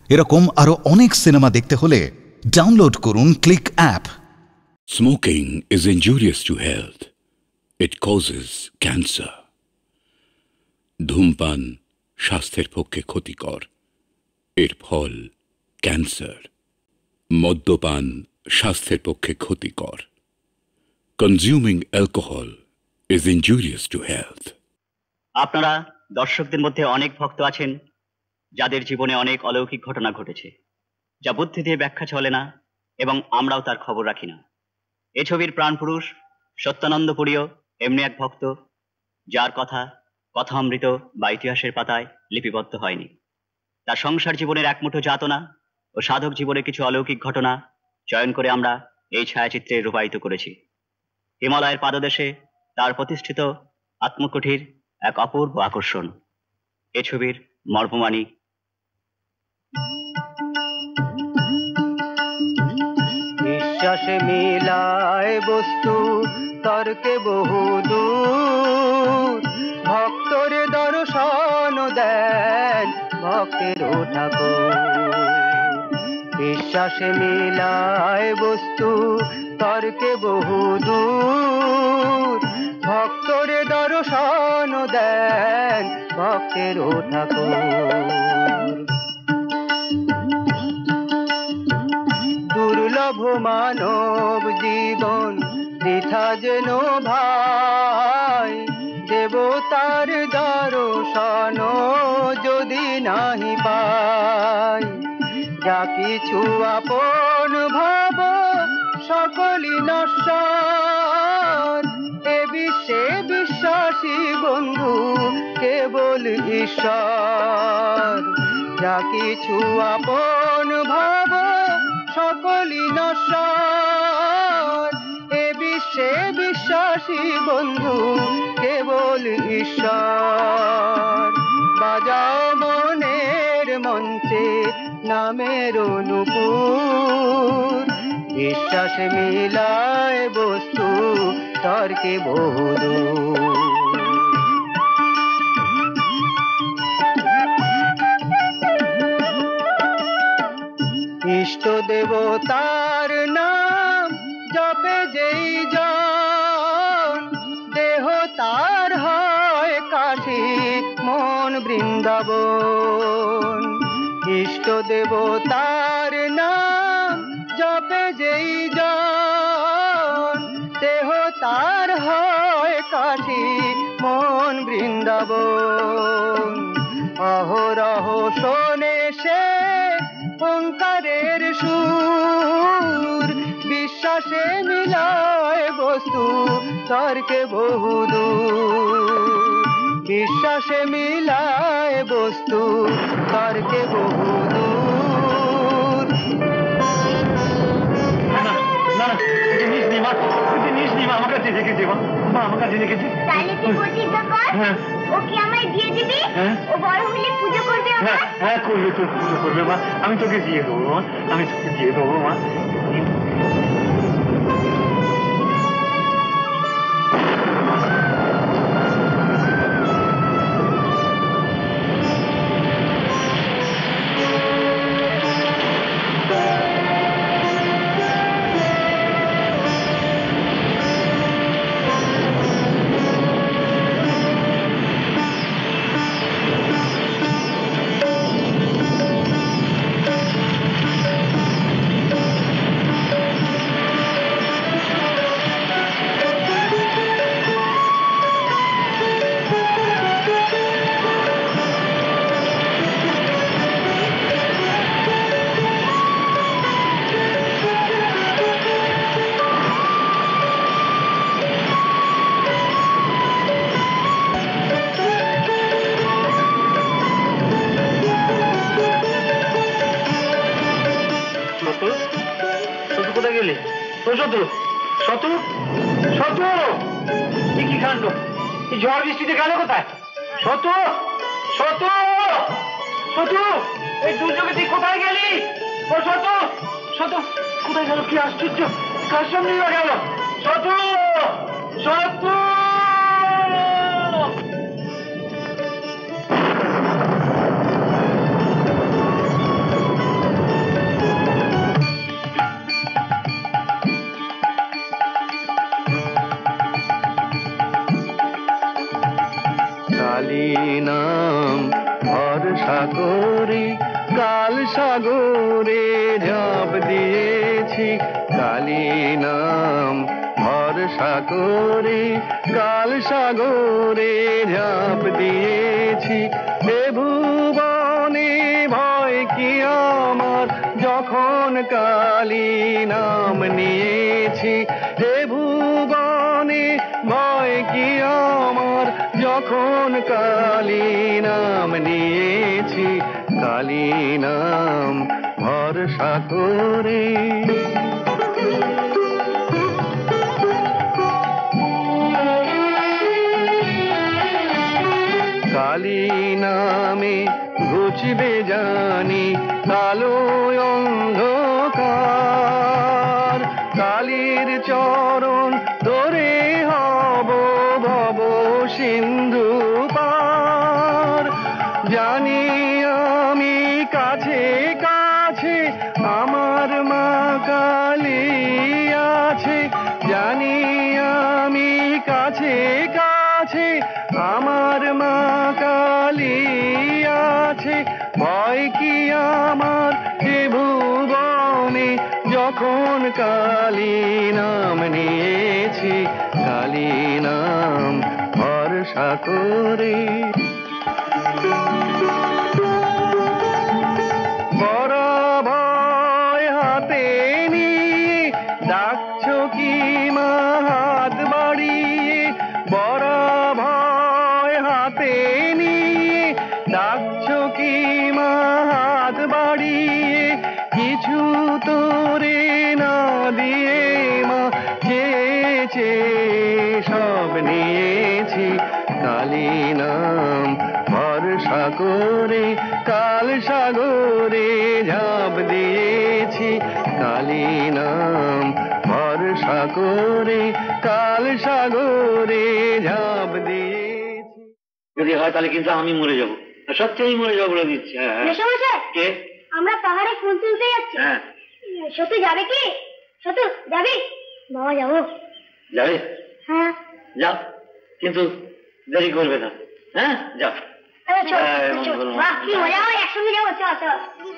এরকম আরো অনেক সিনেমা দেখতে হলে ডাউনলোড করুন click app. Smoking is injurious to health. It causes cancer. ধূমপান স্বাস্থ্যের পক্ষে ক্ষতিকর, এর ফল ক্যান্সার। মদ্যপান স্বাস্থ্যের পক্ষে ক্ষতিকর। Consuming alcohol is injurious to health. আপনারা দর্শকদের মধ্যে অনেক ভক্ত আছেন যাদের জীবনে অনেক অলৌকিক ঘটনা ঘটেছে, যা বুদ্ধি দিয়ে ব্যাখ্যা চলে না এবং আমরাও তার খবর রাখি না। এই ছবির প্রাণপুরুষ সত্যানন্দপুরীও এমনি এক ভক্ত, যার কথা কথামৃত বা ইতিহাসের পাতায় লিপিবদ্ধ হয়নি। তার সংসার জীবনের একমুঠো যাতনা ও সাধক জীবনের কিছু অলৌকিক ঘটনা চয়ন করে আমরা এই ছায়াচিত্রে রূপায়িত করেছি। হিমালয়ের পাদদেশে তার প্রতিষ্ঠিত আত্মকুঠির এক অপূর্ব আকর্ষণ। এ ছবির মর্মমাণিক বিশ্বাসে মিলায় বস্তু তর্কে বহুদূর, ভক্তরে দর্শন দেন ভক্তের ঠাকুর। বিশ্বাসে মিলায় বস্তু তর্কে বহুদূর, ভক্তরে দর্শন দেন ভক্তের ঠাকুর। দুর্লভ মানব জীবন বৃথা যেন ভাই, দেবতার দর্শন যদি নাহি পাই। যা কিছু আপন ভাব সকলই নশ্বর, এ বিশ্বে বিশ্বাসী বন্ধু কেবল ঈশ্বর। যা কিছু আপন ভাব সকলই নশ্বর, এ বিশ্বে বিশ্বাসী বন্ধু কেবল ঈশ্বর। বাজাও মনের মঞ্চে নামের নূপুর, বিশ্বাস মিলায় বস্তু তর্কে বহুদূর। ইষ্ট দেবতার নাম জপে যেই জন, দেহ তার হয় কাশী মন বৃন্দাবন। ইষ্ট দেবতার নাম জপে যেই জন, দেহ তার হয় কাশী মন বৃন্দাবন। অহরহ শোনে সে ওঙ্কারের সুর, বিশ্বাসে মিলায় বস্তু তর্কে বহুদূর। বিশ্বাসে মিলায় বস্তু তর্কে বহুদূর। আমার কাছে রেখেছি মা, আমার কাছে রেখেছি। তাহলে তুই প্রতিজ্ঞা কর, ওকে আমায় দিয়ে দিবি, ও বড় হলে পুজো করবে। হ্যাঁ করবে, তোর পুজো করবে মা, আমি তোকে দিয়ে দেবো মা, আমি তোকে দিয়ে দেবো মা। ঝড় বৃষ্টিতে গেল কোথায়? শতু, শতু, শতু, এই দুর্যোগে তুই কোথায় গেলি? ও শতু, শতু কোথায় গেল? কি আশ্চর্য, কার সামনে গেল? শতু, শতু। ভরসা করে কাল সাগরে ঝাঁপ দিয়েছি কালী নাম ভরসা করে কাল সাগরে ঝাঁপ দিয়েছি এ ভুবনে ভয় কি আমার যখন কালী নাম নিয়েছি এ ভুবনে ভয় কি আমার যখন কালী নাম নিয়েছি কালী নাম ভরসা করে কালী নামে ঘুচবে জানি কালো অন্ধকার কালীর চরণ ধরে হব ভব সিন্ধু পার জানি আমি কাছে কাছে আমার মা কালী আছে জানি আমি কাছে কাছে আমার মা কালী আছে ভয় কি আমার এ ভুবনে যখন কালী নাম নিয়েছি কালী নাম ভরসা করে বড় ভয় হাতে নিয়ে ডাকছ কি মা হাত বাড়িয়ে বড় ভয় হাতে নিয়ে ডাকছ কি মা হাত বাড়িয়ে কিছু তোরে না দিয়ে মা চেয়েছে সব নিয়েছি কালী নাম ভরসা করে কাল সাগরে ঝাঁপ দিয়েছি কালী নাম ভরসা করে কাল সাগরে ঝাঁপ দিয়েছি যদি হয় তাহলে কিন্তু আমি মরে যাবো সত্যিই মরে যাবো বলে দিচ্ছি কে আমরা পাহাড়ে ফুল তুলতে যাচ্ছি সত্যি যাবে কি সত্যি যাবি বাবা যাবো যাবে হ্যাঁ যাও কিন্তু দেরি করবে না হ্যাঁ যাও বাহ কি মজা হয় একসঙ্গে যাবো চল চল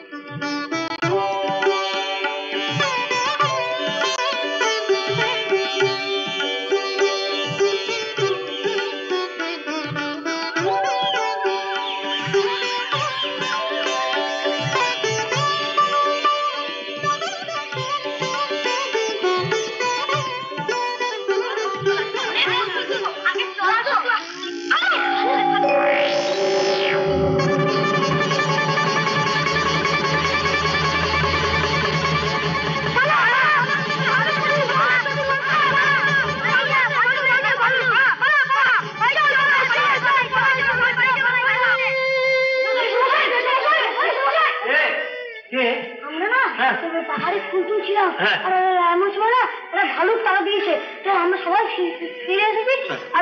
পাহাড়ে ফুল তুলছিলাম আর এমন সময় না ওরা ভালুক তাড়া দিয়েছে তো আমরা সবাই ফিরে এসেছি আর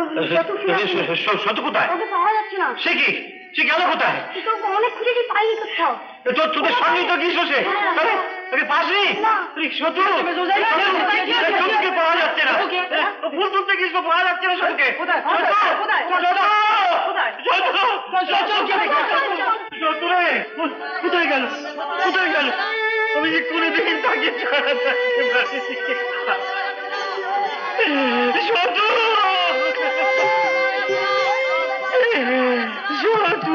শত কোথায় ওকে পাওয়া যাচ্ছে না সে কি সে গেল কোথায় অনেক খুঁজেছি পাইনি কোথাও তোদের সঙ্গেই তো গিয়েছো সে তোকে পাসনি শতুকে পাওয়া যাচ্ছে না ফুল তুলতে গিয়েছো পাওয়া যাচ্ছে না শতুকে কোথায় গেল কোথায় গেল আমি যে কোনে দেখি তাকে ছাড়া থাকতে পারি শতু শতু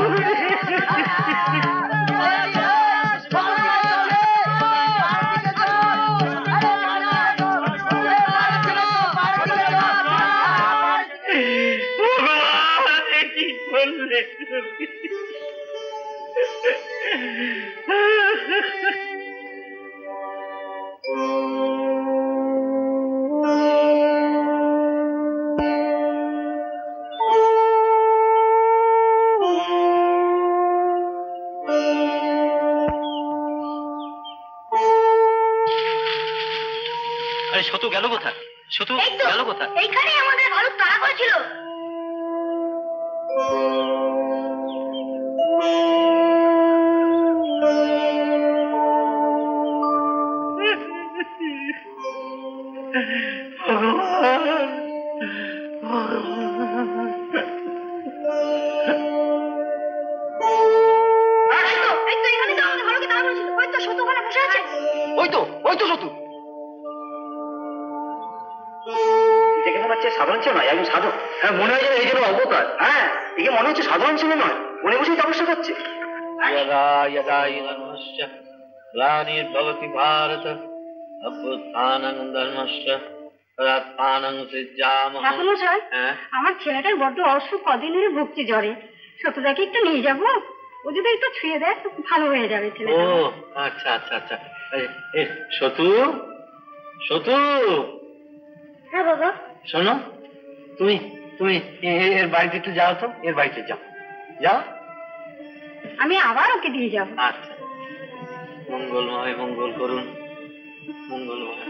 শতু গেল কোথায় শতু গেল কোথায় এইখানে আমাদের ভালুক তাড়া করেছিল তো শত্রু দেখে মনে হচ্ছে সাধারণ ছিল নয়, একজন সাধক। হ্যাঁ, মনে হয় এই জন্য অবকার। হ্যাঁ, একে মনে হচ্ছে সাধারণ ছিল নয়, মনে বসেই তপস্যা করছে। यदा यदा धर्मस्य ग्लानिर्भवति भारत अभ्युत्थानं धर्मस्य तदात्मानं सृजामः। ঠাকুরমশাই, আমার ছেলেটার বড্ড অসুখ, কদিন ধরে ভুগছে জ্বরে। সত্যটাকে একটু নিয়ে যাবো, ও যদি একটু ছুঁয়ে দেয় তো ভালো হয়ে যাবে ছেলেটা। ও আচ্ছা আচ্ছা আচ্ছা। সতু সতু, হ্যাঁ বাবা। শোনো, তুমি তুমি এর বাড়িতে একটু যাও তো, এর বাড়িতে যাও যাও। আমি আবার ওকে দিয়ে যাবো। আচ্ছা, মঙ্গলময় মঙ্গল করুন, মঙ্গলময়।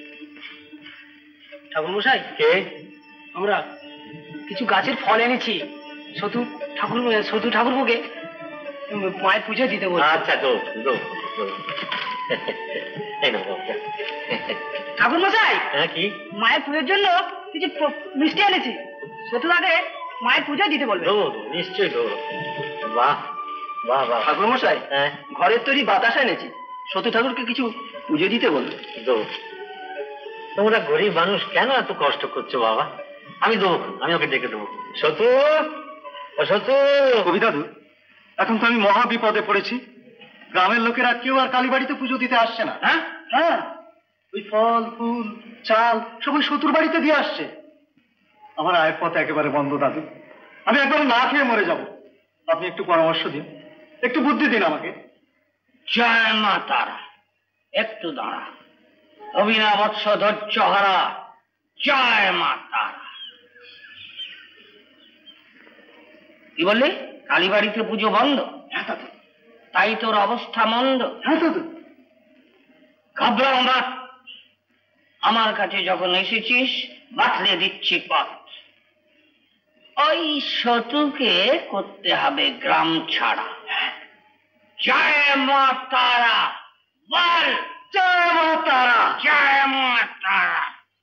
ঠাকুরমশাই, কে? আমরা কিছু গাছের ফল এনেছি। সতু ঠাকুরকে মায়ের পুজো দিতে বলছি। আচ্ছা, দো দো দো। এই নাও, বাবা। ঠাকুরমশাই, হ্যাঁ, কি? মায়ের পুজোর জন্য কিছু মিষ্টি এনেছি। সতুদাকে মায়ের পুজো দিতে বলবে। দো, নিশ্চয়ই দো। বাহ বাহ বাহ। ঠাকুরমশাই, হ্যাঁ, ঘরের তৈরি বাতাসা এনেছি। সতু ঠাকুরকে কিছু পুজো দিতে বলবে। দো। তোমরা গরিব মানুষ কেন এত কষ্ট করছো বাবা? আমি দেবো, আমি ওকে ডেকে দেবো। সতু, ও সতু। কবি দাদু, এখন তো আমি মহা বিপদে পড়েছি। গ্রামের লোকেরা কেউ আর কালীবাড়িতে পুজো দিতে আসছে না। হ্যাঁ হ্যাঁ, ওই ফল ফুল চাল সব ওই শত্রুর বাড়িতে দিয়ে আসছে। আমার আয়ের পথ একেবারে বন্ধ দাদু, আমি একবারে না খেয়ে মরে যাব। আপনি একটু পরামর্শ দিন, একটু বুদ্ধি দিন আমাকে। জয় মা তারা। একটু দাঁড়া, অবিনাবৎস ধৈর্য হারা। জয় মা তারা। কি বললি? কালীবাড়িতে পুজো বন্ধ? হ্যাঁ দাদু। তাই তোর অবস্থা মন্দ? হ্যাঁ দাদু। ঘাবড়াও না, আমার কাছে যখন এসেছিস বাতলে দিচ্ছি পথ। ওই শতুকে করতে হবে গ্রাম ছাড়া। জয় মা তারা বল। জয় মা তারা। জয় মা তারা।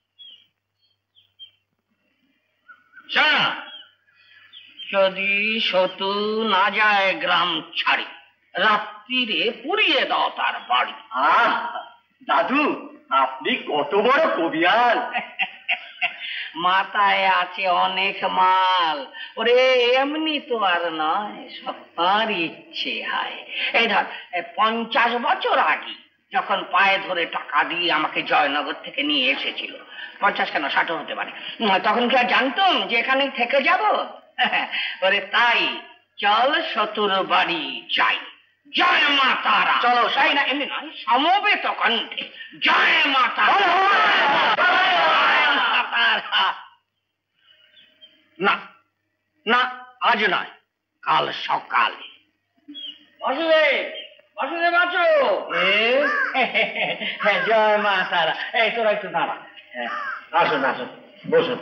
শোন, যদি শতু না যায় গ্রাম ছাড়ি, রাত্রিরে পুড়িয়ে দাও তার বাড়ি। আহ দাদু, আপনি কত বড় কবিয়াল। মাথায় আছে অনেক মাল, ওরে এমনি তো আর নয়, সবার ইচ্ছে হয়। এই ধর, 50 বছর আগে যখন পায়ে ধরে টাকা দিয়ে আমাকে জয়নগর থেকে নিয়ে এসেছিল, 50 কেন 60 হতে পারে, তখন কি আর জানতাম যে এখানে থেকে যাব? ওরে তাই চল শতুর বাড়ি যাই। জয় মা তারা। চলো। তাই না, এমনি নয়, সমবেত কণ্ঠে জয় মা তারা। না না, আজ নয়, কাল সকালে। বাসুদেব, বাসুদেব আছো? জয় মা তারা। এই তোরা একটু দাঁড়া। আসুন আসুন, বসুন।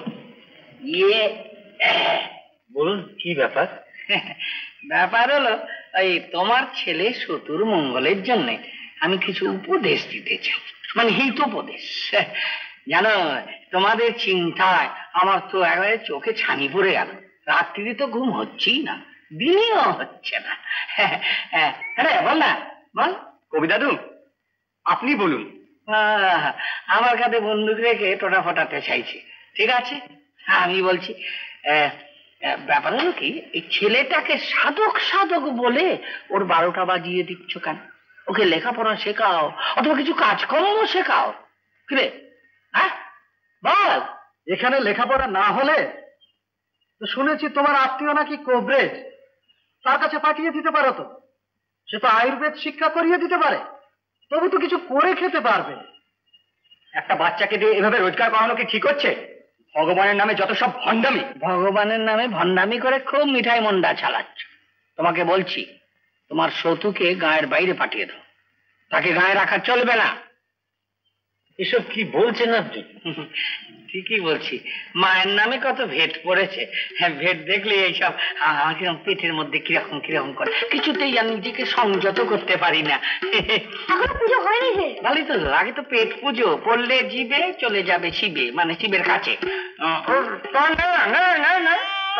বলুন, কি ব্যাপার? ব্যাপার হলো, এই তোমার ছেলে শতুর মঙ্গলের জন্য আমি কিছু উপদেশ দিতে চাই, মানে হিতোপদেশ। জানো, তোমাদের চিন্তায় আমার তো একেবারে চোখে ছানি পড়ে গেল। রাত্রি তো ঘুম হচ্ছেই না, দিনেও হচ্ছে না। আরে বল না, বল। কবি দাদু, আপনি বলুন। আমার কাছে বন্দুক রেখে টোটা ফোটাতে চাইছে। ঠিক আছে, আমি বলছি। ব্যাপার হলো কি, এই ছেলেটাকে সাধক সাধক বলে ওর 12টা বাজিয়ে দিচ্ছ কেন? ওকে লেখাপড়া শেখাও, অথবা কিছু কাজকর্ম শেখাও। কিরে, হ্যাঁ বল। এখানে লেখাপড়া না হলে তো শুনেছি তোমার আত্মীয় নাকি কোবরেজ, তার কাছে পাঠিয়ে দিতে পারো তো। সে তো আয়ুর্বেদ শিক্ষা করিয়ে দিতে পারে, তবু তো কিছু করে খেতে পারবে। একটা বাচ্চাকে দিয়ে এভাবে রোজগার করানো কি ঠিক হচ্ছে? ভগবানের নামে যত সব ভণ্ডামি। ভগবানের নামে ভণ্ডামি করে খুব মিঠাই মন্ডা চালাচ্ছ। তোমাকে বলছি, তোমার শতুকে গায়ের বাইরে পাঠিয়ে দাও, তাকে গায়ে রাখা চলবে না। এসব কি বলছেন আপনি? ঠিকই বলছি, মায়ের নামে কত ভেট পড়েছে। হ্যাঁ, ভেট দেখলে এইসব কিরকম পেটের মধ্যে কিরকম কিরকম করে, কিছুতেই আমি নিজেকে সংযত করতে পারি না। এখনো পুজো হয়নি যে। ভালোই তো, আগে তো পেট পুজো, পড়লে জিবে চলে যাবে শিবে, মানে শিবের কাছে। না না না না না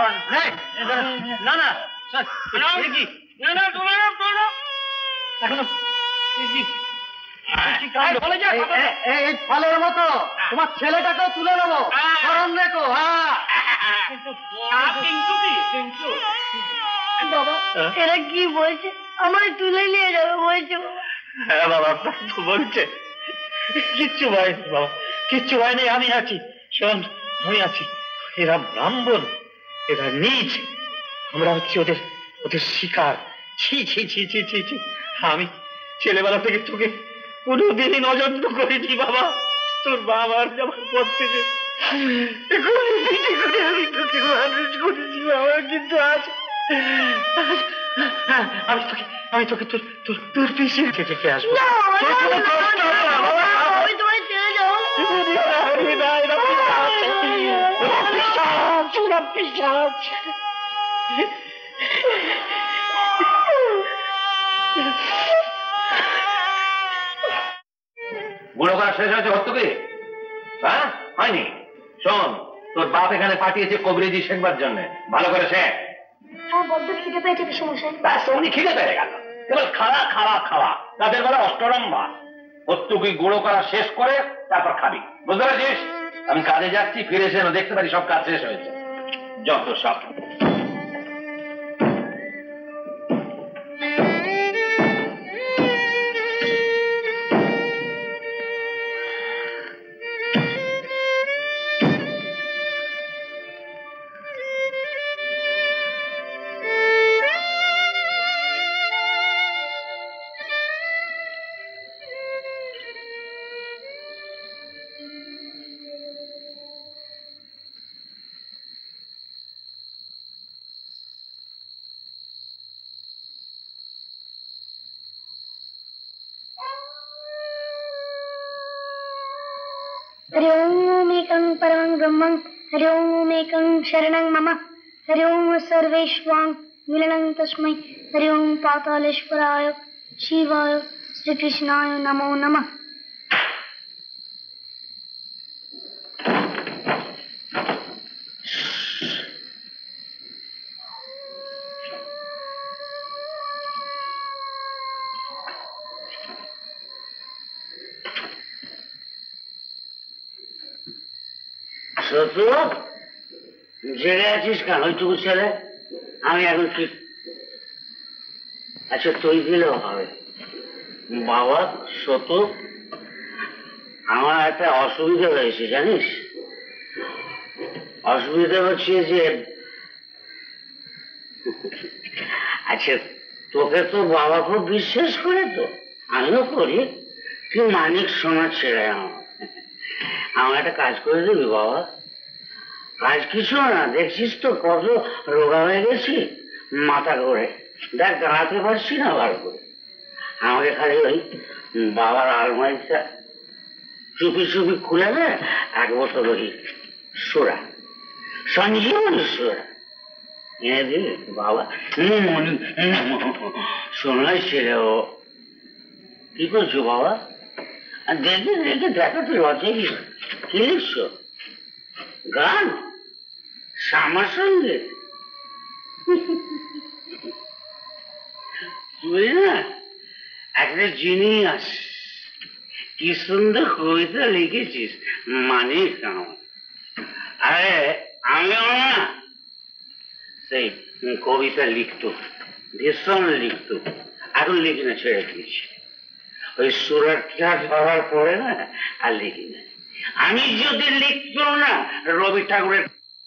না না, এখনো বলে যা এই ফলের মতো তোমার ছেলেটাকেও তুলে নেবো, স্মরণ রেখো। কিন্তু কি কিন্তু বাবা এরা কি বলছে, আমার তুলে নিয়ে যাবে বলছে। হ্যাঁ বাবা বলছে কিচ্ছু হয়নি বাবা, কিচ্ছু হয়নি, আমি আছি, শোন আমি আছি। এরা ব্রাহ্মণ, এরা নীচ, আমরা হচ্ছে ওদের ওদের শিকার। ছি ছি ছি ছি ছি ছি, আমি ছেলেবেলা থেকে তোকে কোনোদিনই নজর করিনি বাবা। তোর বাবার যাওয়ার পর থেকে আমি তোকে মানুষ করেছি বাবা, কিন্তু আজ আমি তোকে তোর তোর তোর পিছিয়ে থেকে আসবো। আমি তোমায় ছেড়ে যাবো। গুঁড়ো করা শেষ হয়েছে হত্যকে? হ্যাঁ হয়নি? শোন, তোর বাপ এখানে পাঠিয়েছে কবিরেজি শেখবার জন্য, ভালো করে শেখ। আমার বড্ড খিদে পেয়েছে পিসেমশাই। ব্যাস অমনি খিদে পেয়ে গেল, কেবল খাওয়া খাওয়া খাওয়া, তাদের বেলা অষ্টরম্ভা। হত্যকে গুঁড়ো করা শেষ করে তারপর খাবি, বুঝতে পারছিস? আমি কাজে যাচ্ছি, ফিরে এসে দেখতে পারি সব কাজ শেষ হয়েছে। যত সব हरि ओम एकं परमं ब्रह्मं, हरि ओम एकं शरणं मम, हरि ओम सर्वेश्वां मिलनं तस्मै, हरि ओम पातालेश्वराय शिवाय श्रीकृष्णाय नमो नमः। জেগে আছিস কেন ওইটুকু ছেলে? আমি এখন কি আচ্ছা তুই দিলেও হবে বাবা। সতু, আমার একটা অসুবিধা হয়েছে জানিস। অসুবিধা হচ্ছে যে আচ্ছা তোকে তো বাবা খুব বিশ্বাস করে, তো আমিও করি। তুই মানিক সোনা ছেড়ে আমার একটা কাজ করে দিবি বাবা? কাজ কিছু না, দেখছিস তো কত রোগা হয়ে গেছি মাথা করে, দেখ দাঁড়াতে পারছি না বার করে। আমাকে খালি ওই বাবার আলমারিটা চুপি চুপি খুলে দে, এক বোতল ওই সোডা, সঞ্জীবনী সোডা এনে দিবি বাবা। শোনাই ছেলে ও কি করছো বাবা? দেখে দেখে দেখো তুই লজ্জায় কি লিখছো? গান, শ্যামা সঙ্গীত? তুই না একটা জিনিয়াস, কি সুন্দর কবিতা লিখেছিস মানিক আমার। আরে আমিও না সেই কবিতা লিখতো, ভীষণ লিখতো, এখন লিখি না, ছেড়ে দিয়েছি। ওই সুরটা ধরার পরে না আর লিখি না। আমি যদি লিখতো না রবি ঠাকুরের।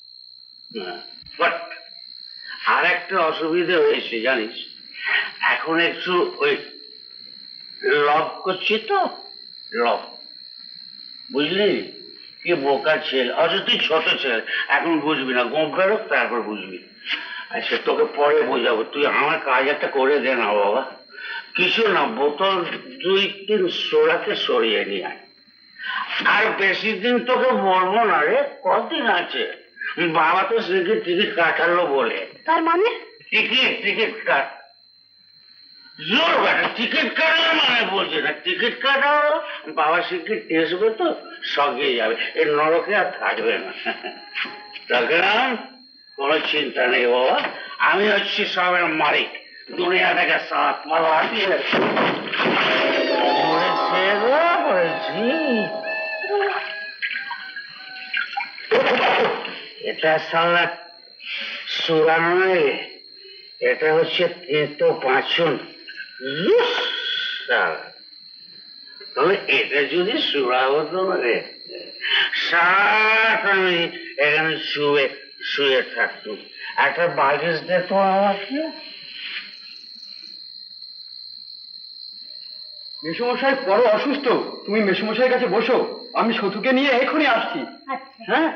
আর একটা অসুবিধা হয়েছে জানিস, এখন একটু ওই লব করছি তো, লব, বুঝলি? কি বোকা ছেলে, অথচ তুই ছোট ছেলে, এখন বুঝবি না, গোপ বেরোক তারপর বুঝবি। আচ্ছা তোকে পরে বোঝাবো, তুই আমার কাজ একটা করে দে না বাবা। কিছু না, বোতল 2-3 সোডাকে সরিয়ে নিয়ে আয়। আর বেশি দিন তোকে বলবো না রে, কদিন আছে। বাবা তো সেদিন টিকিট কাটালো বলে। তার মানে? টিকিট কাট জোর কাটা, টিকিট কাটলে মানে বলছে না, টিকিট কাটাও বাবা শিগগির টেসবে তো, সঙ্গে যাবে, এই নরকে আর থাকবে না। রাখলাম, কোনো চিন্তা নেই বাবা, আমি হচ্ছি সবের মালিক, দুনিয়াটাকে সাথ মালা দিয়ে বুঝি এটা সালা সুরা নয়, এটা হচ্ছে তেতো পাঁচন। তবে এটা যদি সুরা হতো না রে, সারাটা আমি এখানে শুয়ে শুয়ে থাকতাম। একটা বালিশ দে তো আমাকে। মেসোমশাই বড় অসুস্থ, তুমি মেসোমশাইয়ের কাছে বসো, আমি সতুকে নিয়ে এখনই আসছি। হ্যাঁ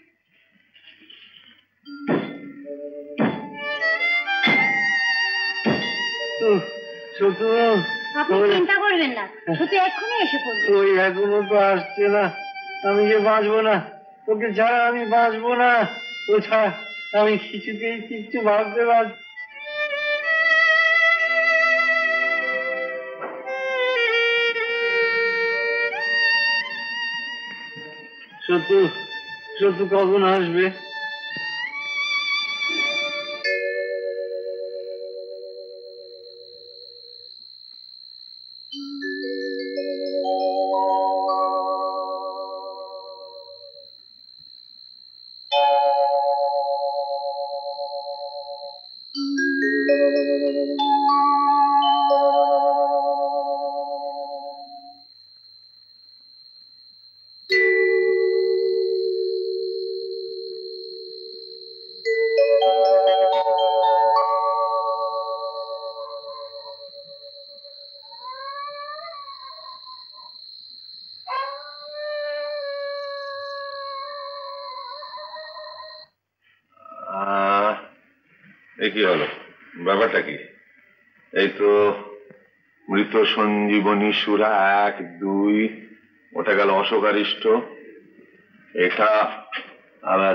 সতু, আপনি চিন্তা করবেন না, সতু এক্ষুনি এসে পড়বে। ওই এখনো তো আসছে না, আমি যে বাঁচবো না, ওকে ছাড়া আমি বাঁচবো না, ও ছাড়া আমি কিছুতেই কিচ্ছু ভাবতে পারছি। সতু, সতু কখন আসবে? কি হলো, ব্যাপারটা কি? এই তো মৃত সঞ্জীবনী সুরা 1, 2, ওটা গেল অশোকারিষ্ট, এটা আবার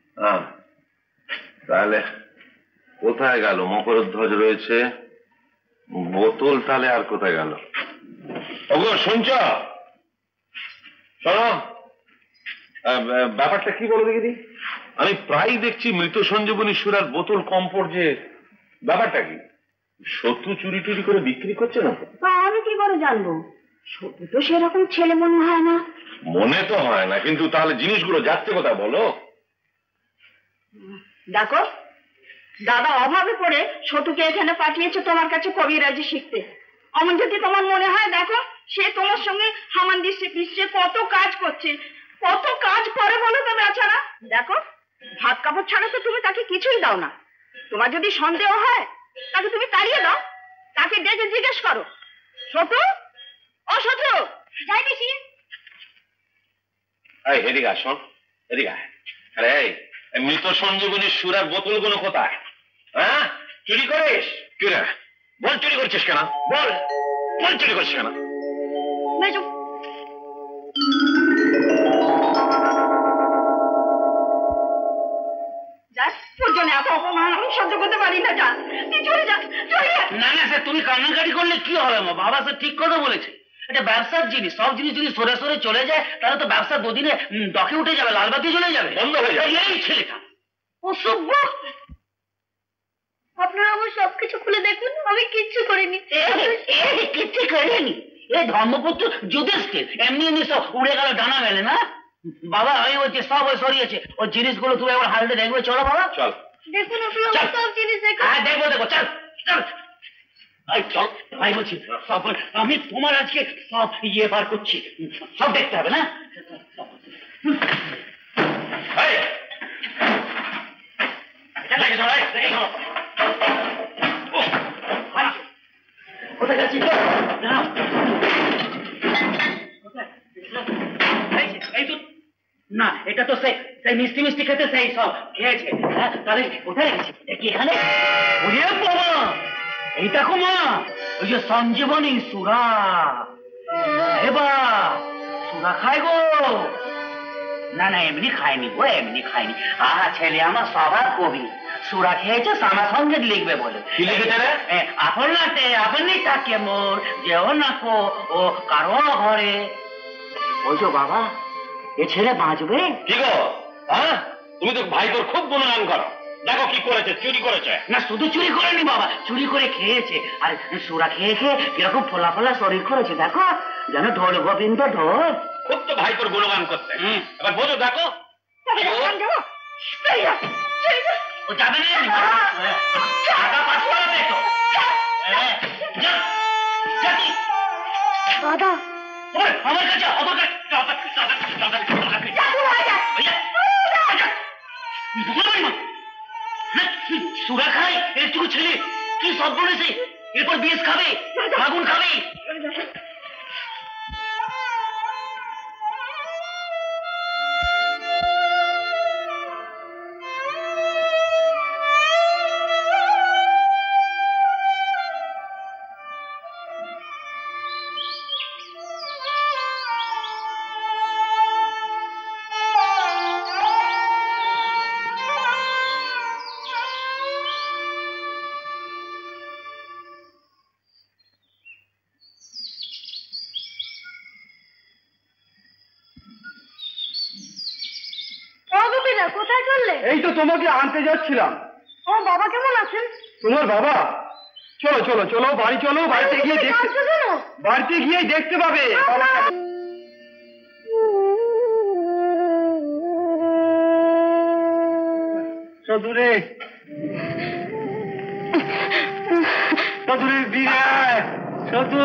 তাহলে কোথায় গেল? মকরধ্বজ রয়েছে, বোতল তাহলে আর কোথায় গেল? ওগো শুনছ? শোনো, ব্যাপারটা কি বলো দেখি। আমি প্রায় দেখছি মৃত সঞ্জীবনী সুরার বোতল কম পড়ছে, ব্যাপারটা কি? সতু চুরি টুরি করে বিক্রি করছে না? আমি কি করে জানবো? সতু তো সেরকম ছেলে মনে হয় না। মনে তো হয় না, কিন্তু তাহলে জিনিসগুলো যাচ্ছে কোথায় বলো? দেখো, দাদা অভাবে পড়ে সতুকে এখানে পাঠিয়েছে তোমার কাছে কবিরাজি শিখতে। অমন যদি তোমার মনে হয়, দেখো সে তোমার সঙ্গে হামান দিচ্ছে কত কাজ করছে, কত কাজ করে বলো তো বেচারা। দেখো, ভাত কাপড় ছাড়া তো তুমি তাকে কিছুই দাও না। তোমার যদি সন্দেহ হয় তাকে তুমি তাড়িয়ে দাও, তাকে ডেকে জিজ্ঞেস করো, সতু ও সতু, যাই বেশি। এদিকে আসুন, এদিকে। আরে মৃত সঞ্জীবনীর সুরার বোতলগুলো কোথায়? হ্যাঁ, চুরি করিস? কি রে বল, চুরি করছিস কেন? বল বল, চুরি করছিস কেন? সহ্য করতে পারি না, যা তুই চলে যা, চলে যা। না না স্যার, তুমি কান্নাকাটি করলে কি হবে? মা বাবা স্যার ঠিক কথা বলেছে, এটা ব্যবসার জিনিস, সব জিনিস যদি সরে সরে চলে যায় তাহলে তো ব্যবসা দুদিনে ডকে উঠে যাবে, লালবাতি চলে যাবে, বন্ধ হয়ে যাবে। এই ছেলেটা অসভ্য! আপনারা আমার সবকিছু খুলে দেখুন, আমি কিচ্ছু করিনি। কিচ্ছু করেনি? এই ধর্মপুত্র যুধিষ্ঠির এমনি এমনি সব উড়ে গেল ডানা মেলে না? বাবা আমি বলছি সব ওই সরিয়েছে, ওই জিনিসগুলো তুমি একবার হালতে দেখবে। চলো বাবা, চল দেখুন, আপনি আমার সব জিনিস দেখুন। হ্যাঁ দেখবো দেখবো, চল চল চল ভাই, বলছি সব আমি তোমার আজকে সব ইয়ে বার করছি, সব দেখতে হবে না? কোথায় গেছি না? এটা তো সেই মিষ্টি মিষ্টি খেতে সেই সব খেয়েছে। তাহলে কোথায় রেখেছি? কি এখানে? ওরে বাবা, এই দেখো মা, ওই যে সঞ্জীবনী সুরা। এবার সুরা খায় গো? না না, এমনি খায়নি গো, এমনি খায়নি। ছেলে আমার সবার কবি, সুরা খেয়েছে সামা সঙ্গে লিখবে বলে। কি লিখেছে রে? আপনাতে আপনি থাকে মোর যেও না কো ও কারো ঘরে। বলছো বাবা, এ ছেলে বাঁচবে? কি গো? হ্যাঁ, তুমি তো ভাই তোর খুব গুণগান করো। দেখো কি করেছে, চুরি করেছে। না শুধু চুরি করেনি বাবা, চুরি করে খেয়েছে। আর সুরা খেয়ে খেয়ে কিরকম ফোলা ফোলা শরীর করেছে দেখো, যেন ঢোল গোবিন্দ ঢোল। খুব তো ভাই তোর গুণগান করতে। এবার বোঝো দেখো। ও যাবে না, টাকা পাস করা দেখো। দাদা আমার কাছে সুরা খাই একটু ছেলে কি সব বলেছে, এরপর বিষ খাবে, আগুন খাবে। কোথায় চললে? এই তো তোমাকে আনতে যাচ্ছিলাম। ও বাবা কেমন আছেন? তোমার বাবা? চলো চলো চলো বাড়ি চলো, বাড়িতে গিয়ে দেখতে পাবে। চতুরে চতুরে দিনে চতু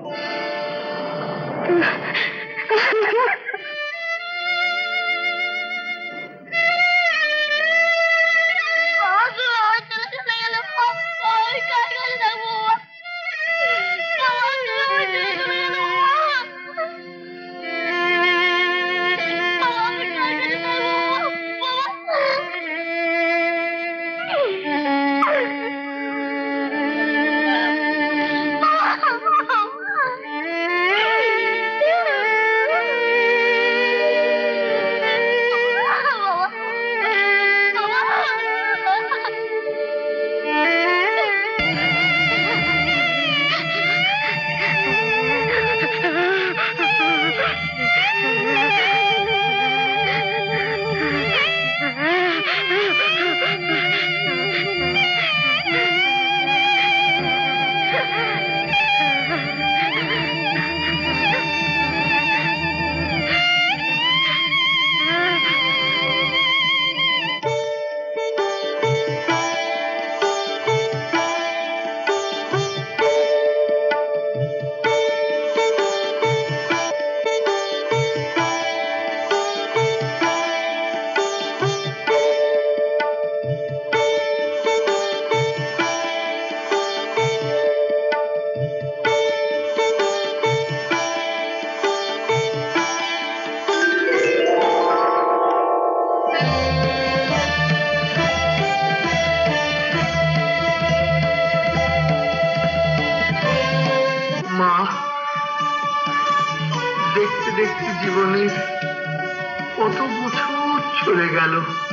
জীবনের কত বছর চলে গেল,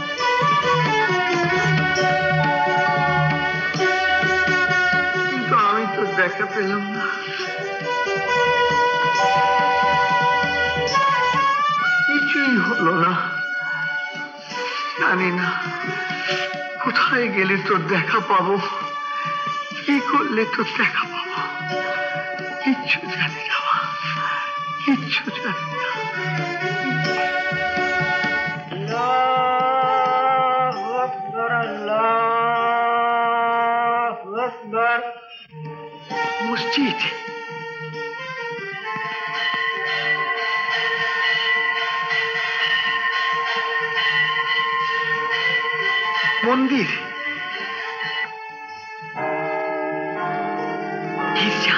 কিন্তু আমি তো দেখা পেলাম না। কিছুই হলো না। জানি না কোথায় গেলে তোর দেখা পাবো, কি করলে তোর দেখা পাবো, কিচ্ছু জানি না, কিচ্ছু জানি না। মসজিদ, মন্দির, গির্জা,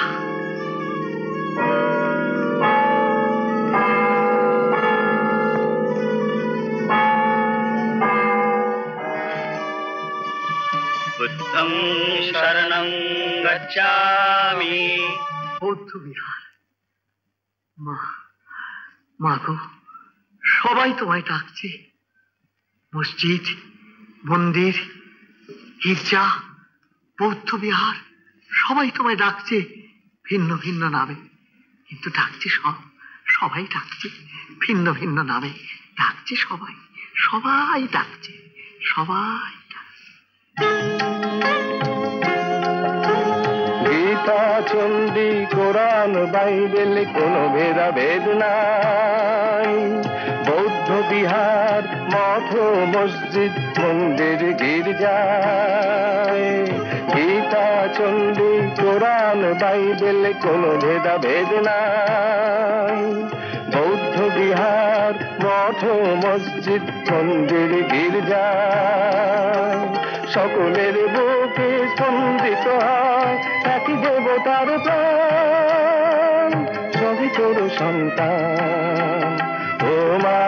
বুদ্ধং শরণং গচ্ছামি। বৌদ্ধ বিহার। মা, মা গো, সবাই তোমায় ডাকছে। মসজিদ, মন্দির, গির্জা, বৌদ্ধ বিহার, সবাই তোমায় ডাকছে ভিন্ন ভিন্ন নামে, কিন্তু ডাকছে সবাই ডাকছে ভিন্ন ভিন্ন নামে, ডাকছে সবাই, সবাই ডাকছে, সবাই ডাকছে। গীতা চণ্ডী কোরআন বাইবেল কোনো ভেদাভেদ নাই, বৌদ্ধ বিহার মঠ মসজিদ মন্দির গির্জায়। গীতা চণ্ডী কোরআন বাইবেল কোনো ভেদাভেদ নাই, বৌদ্ধ বিহার মঠ মসজিদ মন্দির গির্জায়। সকলের বুকে স্পন্দিত হয় একই দেবতার প্রাণ, সবই তোর সন্তান ও মা,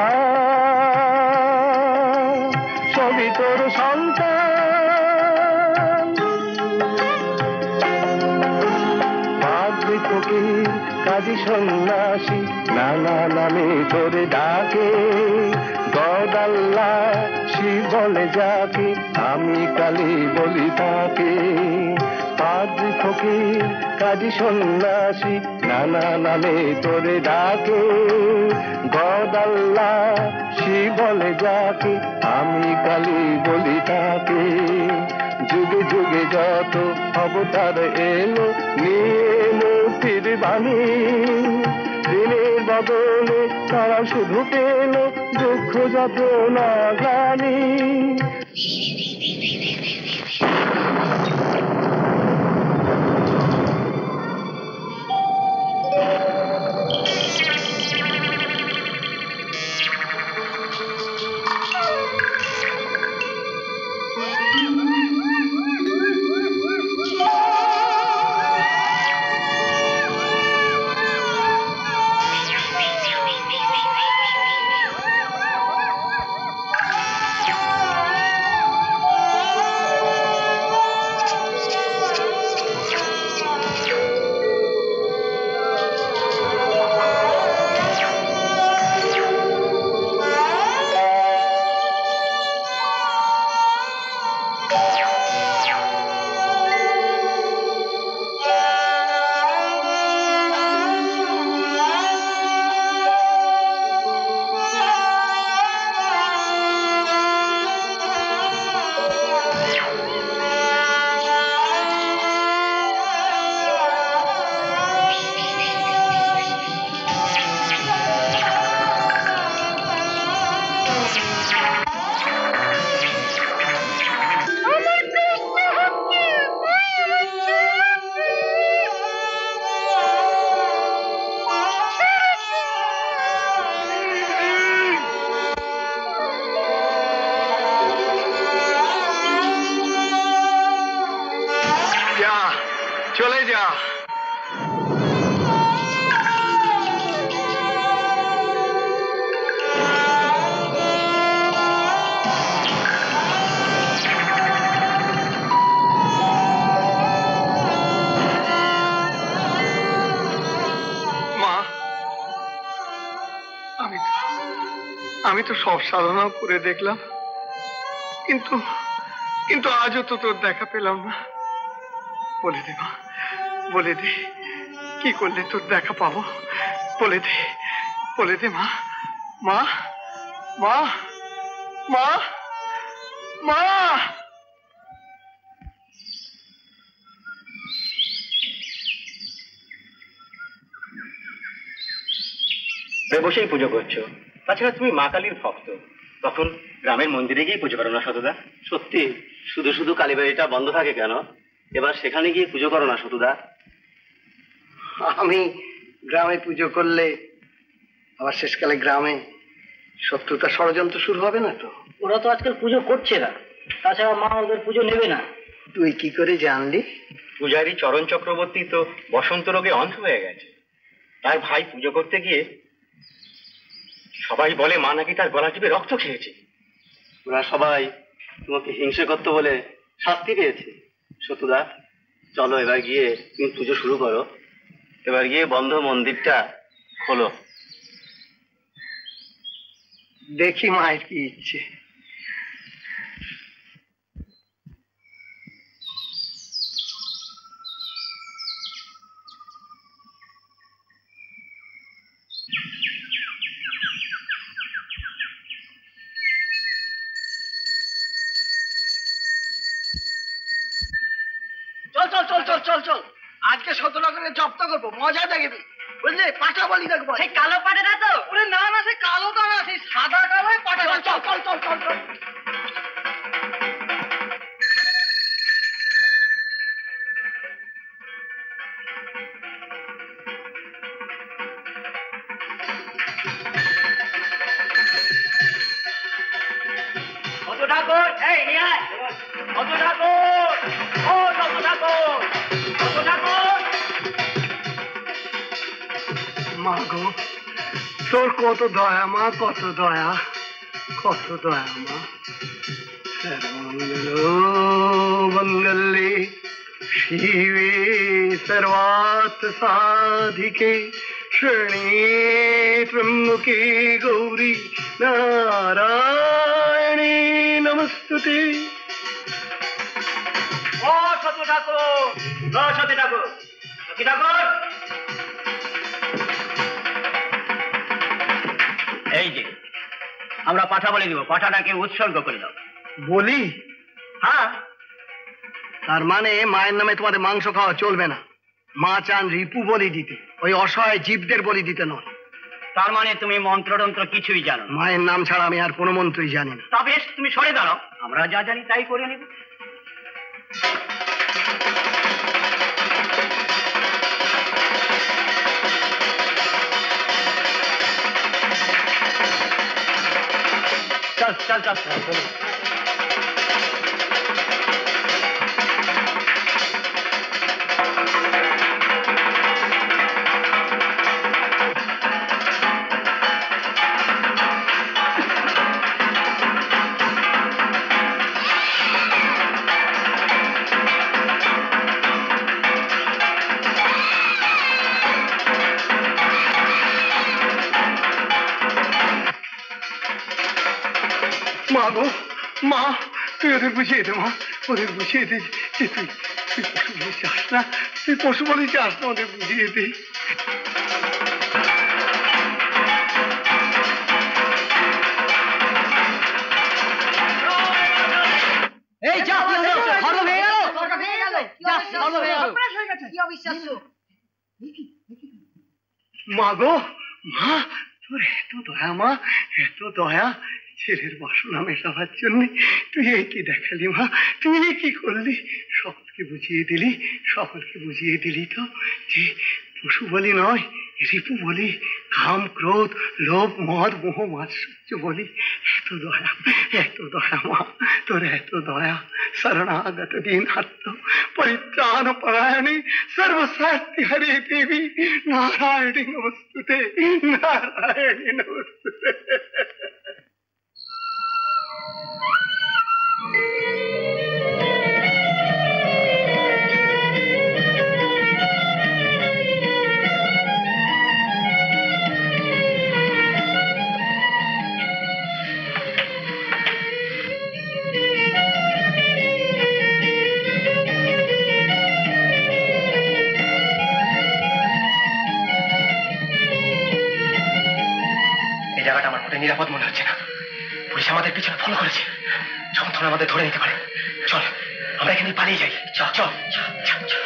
সবই তোর সন্তান। পাদ্রী ফকির কাজী সন্ন্যাসী নানা নামে তোরে ডাকে, গড আল্লাহ শিব বলে যাকে, আমি কালী বলি তাকে। পাদ্রী ফকির কাজী সন্ন্যাসী নানা নামে তোরে ডাকে, গড আল্লাহ শিব বলে যাকে, আমি কালী বলি তাকে। যুগে যুগে যত অবতার এলো নিয়ে মুক্তির বাণী, দিনের বদলে তারা শুধু পেল দুঃখ যাতনা গ্লানি। চলে যা। আমি তো সব সাধনা করে দেখলাম, কিন্তু কিন্তু আজও তো তোর দেখা পেলাম না। বলে দে মা, বলে দে কি করলে তোর দেখা পাবো, বলে দে, বলে দে মা। মা মা মা মা। বসেই পুজো করছো, তাছাড়া তুমি মা কালীর ভক্ত, তখন গ্রামের মন্দিরে গিয়ে পুজো করো না সতুদা? সত্যি শুধু শুধু কালীবাড়িটা বন্ধ থাকে কেন? এবার সেখানে গিয়ে পুজো করো না সতুদা? আমি গ্রামে পুজো করলে আবার শেষকালে গ্রামে শত্রুতা ষড়যন্ত্র শুরু হবে না তো? ওরা তো আজকাল পুজো করছে না, তাছাড়া মা ওদের পুজো নেবে না। তুই কি করে জানলি? পূজারী চরণ চক্রবর্তী তো বসন্ত রোগে অন্ধ হয়ে গেছে, তার ভাই পুজো করতে গিয়ে সবাই বলে মা নাকি তার গলা টিপে রক্ত খেয়েছে। ওরা সবাই তোমাকে হিংসে করতো বলে শাস্তি পেয়েছে। সতুদা চলো এবার গিয়ে তুমি পুজো শুরু করো, এবার গিয়ে বন্ধ মন্দিরটা খোলো। দেখি মায়ের কি ইচ্ছে। চল চল চল, আজকে শতনগরে জব্দ করবো, মজা দেখবি বুঝলি? পাঠা বলি দেখবো। সেই কালো পাঠাটা তো? ওরে না না, সেই কালোটা না, সেই সাদা কালো পাঠা। চল চল চল চল চল। ঠাকুর, এই নিয়ে আয়। কত ঠাকুর, ও কত ঠাকুর, কত ঠাকুর। মা গো, তোর কত দয়া মা, কত দয়া, কত দয়া মা। সর্বমঙ্গলো মঙ্গলে শিবে সর্বার্থ সাধিকে শরণ্যে ত্র্যম্বকে গৌরী নারায়ণী নমস্তুতে। ও সতী ঠাকুর, ও সতী ঠাকুর, সতী ঠাকুর। এই যে আমরা পাঠা বলে দিব, পাঠাটাকে উৎসর্গ করে দাও। বলি? হ্যাঁ। তার মানে মায়ের নামে তোমাদের মাংস খাওয়া চলবে না? মা চান রিপু বলি দিতে, ওই অসহায় জীবদের বলি দিতে নয়। তার মানে তুমি মন্ত্রতন্ত্র কিছুই জানো? মায়ের নাম ছাড়া আমি আর কোনো মন্ত্রই জানি না। তা বেশ, তুমি সরে দাঁড়াও, আমরা যা জানি তাই করে নেব। চল চল চল চল। মা গো, মা তুই ওদের বুঝিয়ে দে, মা ওদের বুঝিয়ে দে যে তুই তুই পশু বলি চাস না, তুই পশু বলি চাস না, ওদের বুঝিয়ে দে। এই যা, ধর্ম ভেঙে গেল, যা, ধর্ম ভেঙে গেল। কি অবিশ্বাস্য! মা গো, মা তোর এত দয়া, মা এত দয়া, ছেলের বাসনা মেটাবার জন্য তুই এই কি দেখালি মা, তুই এই কি করলি? সকলকে বুঝিয়ে দিলি, সকলকে বুঝিয়ে দিলি তো যে পশু বলি নয়, রিপু বলি, কাম ক্রোধ লোভ মদ মোহ মাৎসর্য বলি। এত দয়া মা, তোর এত দয়া। শরণাগত দীনার্থ পরিত্রাণ পরায়ণে সর্বশক্তি হরে দেবী নারায়ণী নমস্তুতে, নারায়ণী নমস্তুতে। নিরাপদ মনে হচ্ছে না, পুলিশ আমাদের পিছনে ফলো করেছে, যখন তখন আমাদের ধরে নিতে পারে। চল আমরা এখানে পালিয়ে যাই, চল চল চল চল।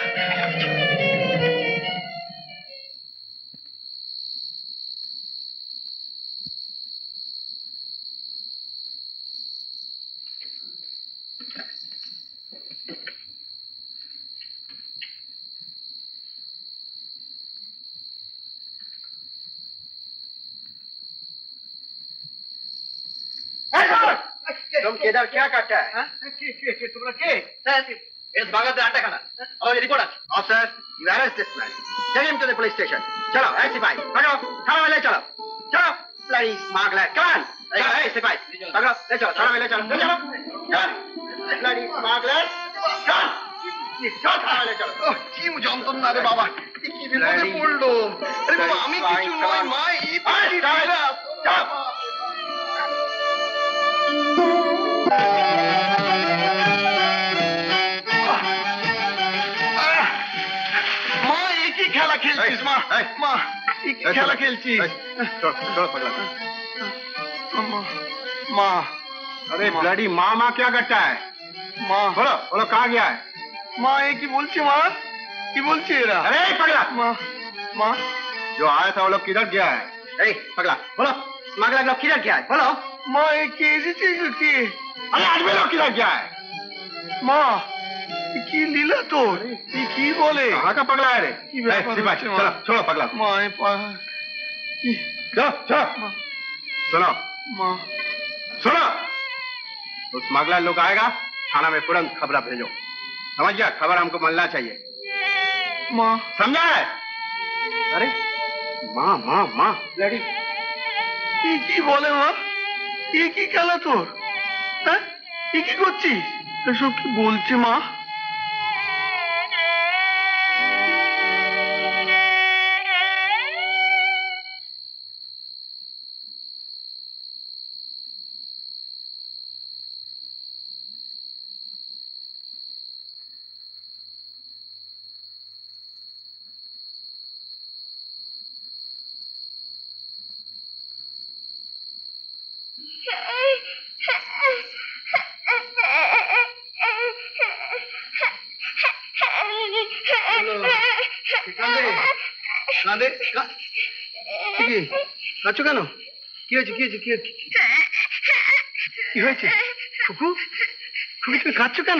तुम किधर क्या करता है? तुम्हारा के? सर, इस बागत में आटा खाना। और रिपोर्ट है। Officer, you arrest this man. Take him to the police station. चलो, ऐ सिपाही, पकड़ो, थाना में ले चलो, चलो, bloody smuggler, come on. चलो, ऐ सिपाही, पकड़ो, ले चलो, थाना में ले चलो, चलो, bloody smuggler, come on. चलो, थाना में ले चलो। কি যন্ত্রণা রে বাবা, কি বিপদে পড়লো। আরে বাবা আমি কিছু নয় মা, এই পাটি চলো। খেলা খেলছিস মা, মা খেলা খেলছিস মা। अरे ब्लडी माँ क्या करता है? माँ बोलो बोलो कहाँ गया है? माँ ये की बोलছি মা? কি বলছে এরা? अरे पगला, মা মা जो आया था वो लोग किधर गया है? ए पगला, बोलो, स्मगलर लोग किधर गया है? बोलो। মা এ কে এসেছে কে? अरे आदमी लोग किधर गया है? মা এ কি লীলা তোর? তুই কি বলে? कहाँ का पगला है रे? কি ব্যাপার सिपाही, হচ্ছে, মা? चलो, छोड़ो पगला। মা এ चलो, चलो। মা सुनो, মা सुनो। तो स्मगलर लोग आएगा, थाना में तुरंत खबर भेजो। समझ गया? खबर हमको मिलना चाहिए। মা समझा है? अरे माँ माँ माँ लड़ी। এ কি বলে মা? এ কি খেলা তোর? হ্যাঁ এ কি করছিস? এসব কি বলছে মা? কাঁদে কি কাঁদছো কেন? কি হয়েছে কি হয়েছে কি হয়েছে? খুকু খুকু তুমি কাঁদছো কেন?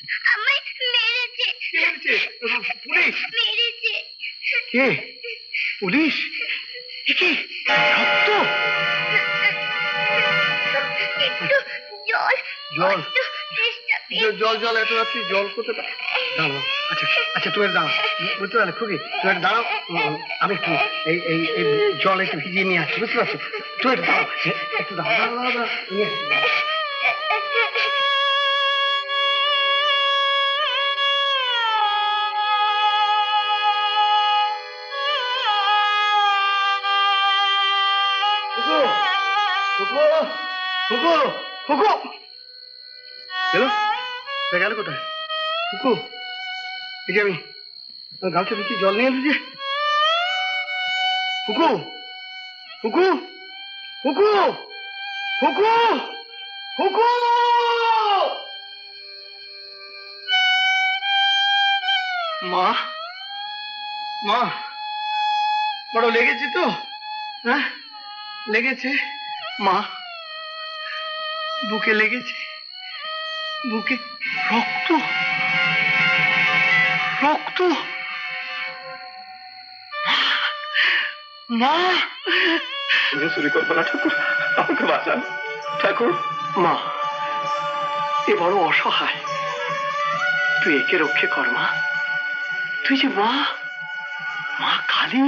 পুলিশ কে? পুলিশ? কি রক্ত? জল জল জল এত রাত্রি জল করতে পারে? দাঁড়াও, আচ্ছা আচ্ছা তুমি দাঁড়াও, বুঝতে পারলে খুবই তুমি দাঁড়াও, আমি একটু এই এই এই জল একটু ভিজিয়ে নিয়ে আসছি, বুঝতে পারছো? তুমি একটু দাঁড়াও, একটু দাঁড়াও নিয়ে আসছি। গেল কোথায় কুকু? এই যে আমি গামছা দিচ্ছি, জল নিয়ে এসেছি। কুকু কুকু কুকু কুকু কুকু মা মা বড় লেগেছে তো? হ্যাঁ লেগেছে মা, বুকে লেগেছে, বুকে রক্ত রক্ত। মা চুরি করবো না ঠাকুর, আমাকে বাঁচান ঠাকুর। মা এ বড় অসহায়, তুই একে রক্ষে কর মা। তুই যে মা, মা কালী।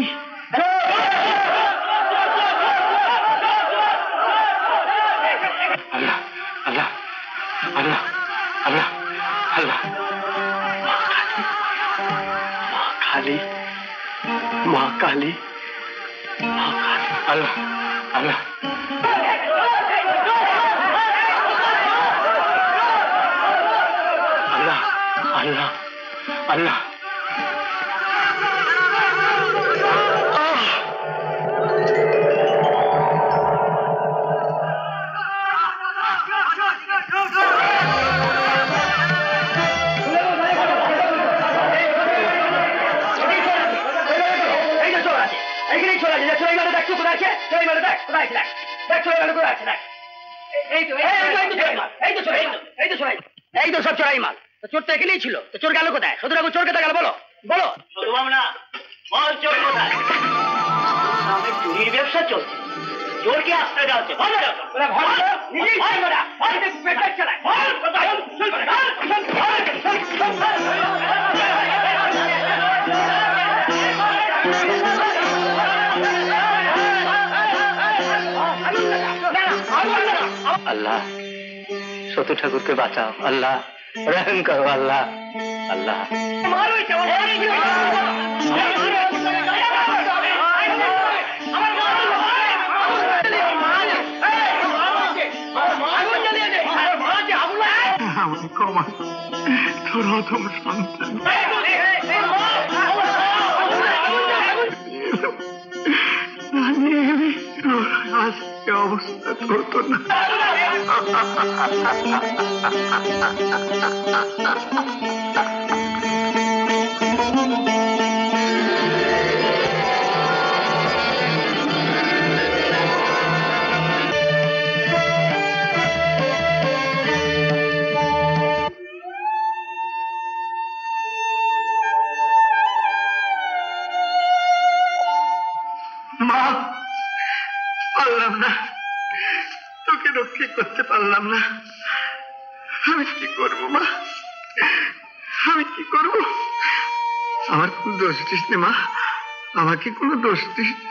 আল্লাহ আল্লাহ আল্লাহ আল্লাহ আল্লাহ। মা কালী মা কালী মা কালী। আল্লাহ আল্লাহ আল্লাহ আল্লাহ আল্লাহ। এই তো সব চোরাই মাল। চোর তো এখানেই ছিল, তো চোর গেল কোথায়? সদুর আগুন চোর কোথায় গেল বলো বলো। চোর কোথায়? চুরির ব্যবসা চলছে, চোরকে আশ্রয় দেওয়া হচ্ছে। আল্লাহ সতু ঠাকুরকে বাঁচাও, আল্লাহ রহম করো, আল্লাহ আল্লাহ। তোরা তোমার সন্তান আজকে অবস্থা হতো না। করতে পারলাম না। আমি কি করবো মা, আমি কি করবো? আমার কোন দোষ দিস নে মা, আমাকে কোনো দোষ দিস নে।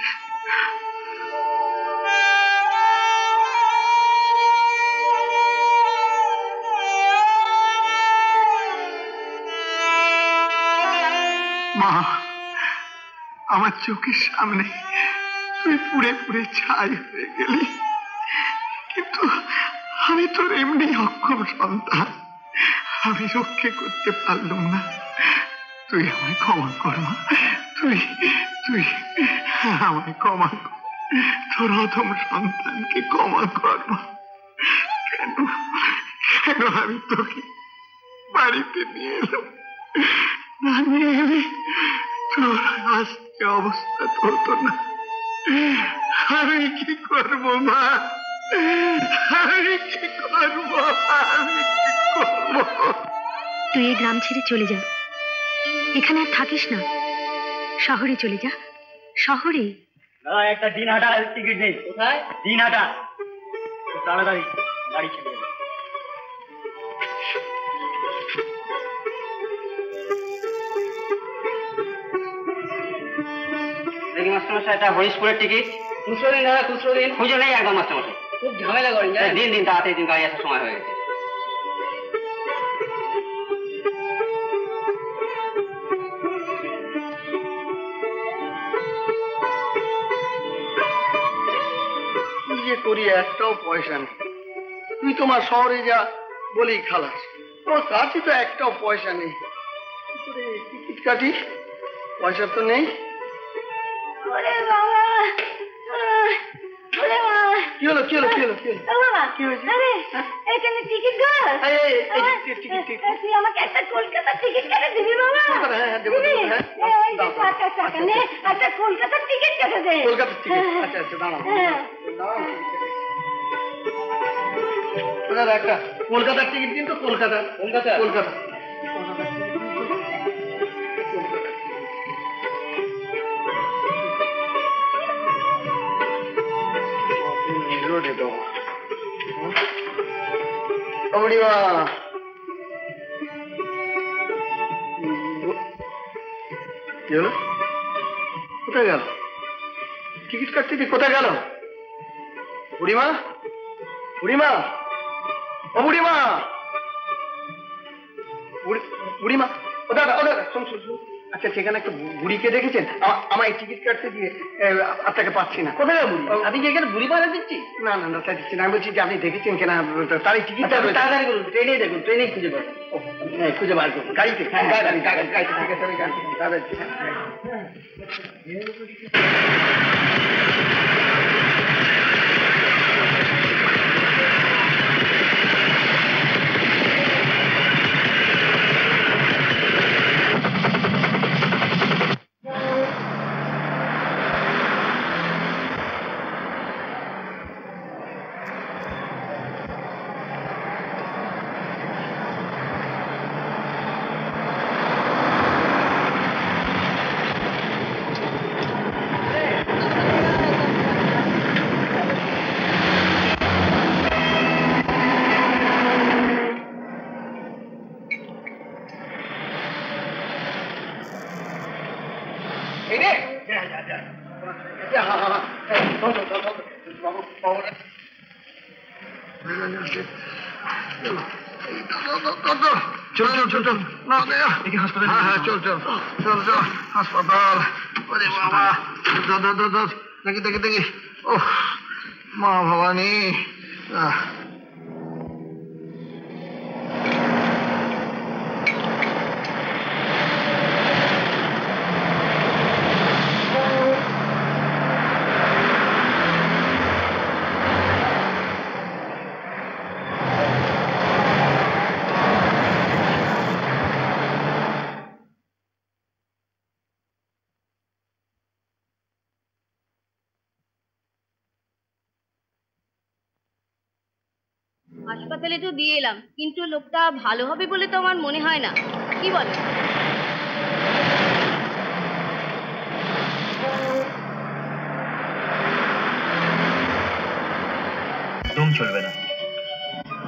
মা, আমার চোখের সামনে তুই পুড়ে পুড়ে ছাই হয়ে গেলি, কিন্তু আমি তোর এমনি অক্ষম সন্তান, আমি রক্ষে করতে পারলাম না। তুই আমায় ক্ষমা কর মা, তুই তুই আমায় ক্ষমা কর, তোর অধম সন্তানকে ক্ষমা কর মা। কেন কেন আমি তোকে বাড়িতে নিয়ে এলাম, না নিয়ে এলে তোর আজকে অবস্থা তো হতো না। আমি কি করবো মা, আমি কি করবো, আমি কি করবো? তুই এই গ্রাম ছেড়ে চলে যা, এখানে আর থাকিস না, শহরে চলে যা, শহরে। একটা দিন হাঁটা টিকিট নেই। কোথায়? দিন হাঁটা, তাড়াতাড়ি গাড়ি ছেড়ে যাবে। দেখি মাস্টারমশাই, এটা হরিশপুরের টিকিট। খুচরো দিন দাদা, খুচরো দিন। খুচরো নেই একদম মাস্টারমশাই, খুব ঝামেলা করেন। দিন দিন তাড়াতাড়ি দিন, গাড়ি আসার সময় হয়ে গেছে। কি যে করি, একটাও পয়সা নেই। তুই তোমার শহরে যা বলেই খালাস, তোমার কাছে তো একটাও পয়সা নেই। টিকিট কাটি, পয়সা তো নেই। কি হলো কি হলো কি হলো কি হলো, কি হয়েছে? এখানে টিকিট ঘর, তুই আমাকে একটা কলকাতার টিকিট কেটে দিবি বাবা? একটা কলকাতার টিকিট কেটে দে। কলকাতার টিকিট? আচ্ছা আচ্ছা, দাঁড়াও একটা কলকাতার টিকিট, কিন্তু কলকাতা কলকাতা কলকাতা কোথায় গেল টিকিট কাটতে? কোথায় গেল বুড়িমা? বুড়িমা, ও বুড়িমা, বুড়িমা, ও দাদা, ও দাদা, শুন শুন শুন। আচ্ছা, সেখানে একটা বুড়িকে দেখেছেন? আমার এই টিকিট কাটতে দিয়ে আপনাকে পাচ্ছি না। কোথায় বুড়ি? আপনি কি এখানে বুড়ি পাড়া দিচ্ছি? না না না, তাই দিচ্ছি না। আমি বলছি যে আপনি দেখেছেন কিনা, তার এই টিকিট তাড়াতাড়ি করুন, ট্রেনেই দেখুন, ট্রেনেই খুঁজে পাবেন। খুঁজে বার করুন, গাড়িতে, গাড়িতে, ঠিক আছে, আমি গাড়িতে। হাসপাতাল, দেখি দেখি দেখি, ও মা ভবানী। হাসপাতালে তো দিয়ে এলাম, কিন্তু লোকটা ভালো হবে বলে তো আমার মনে হয় না, কি বলে? একদম চলবে না,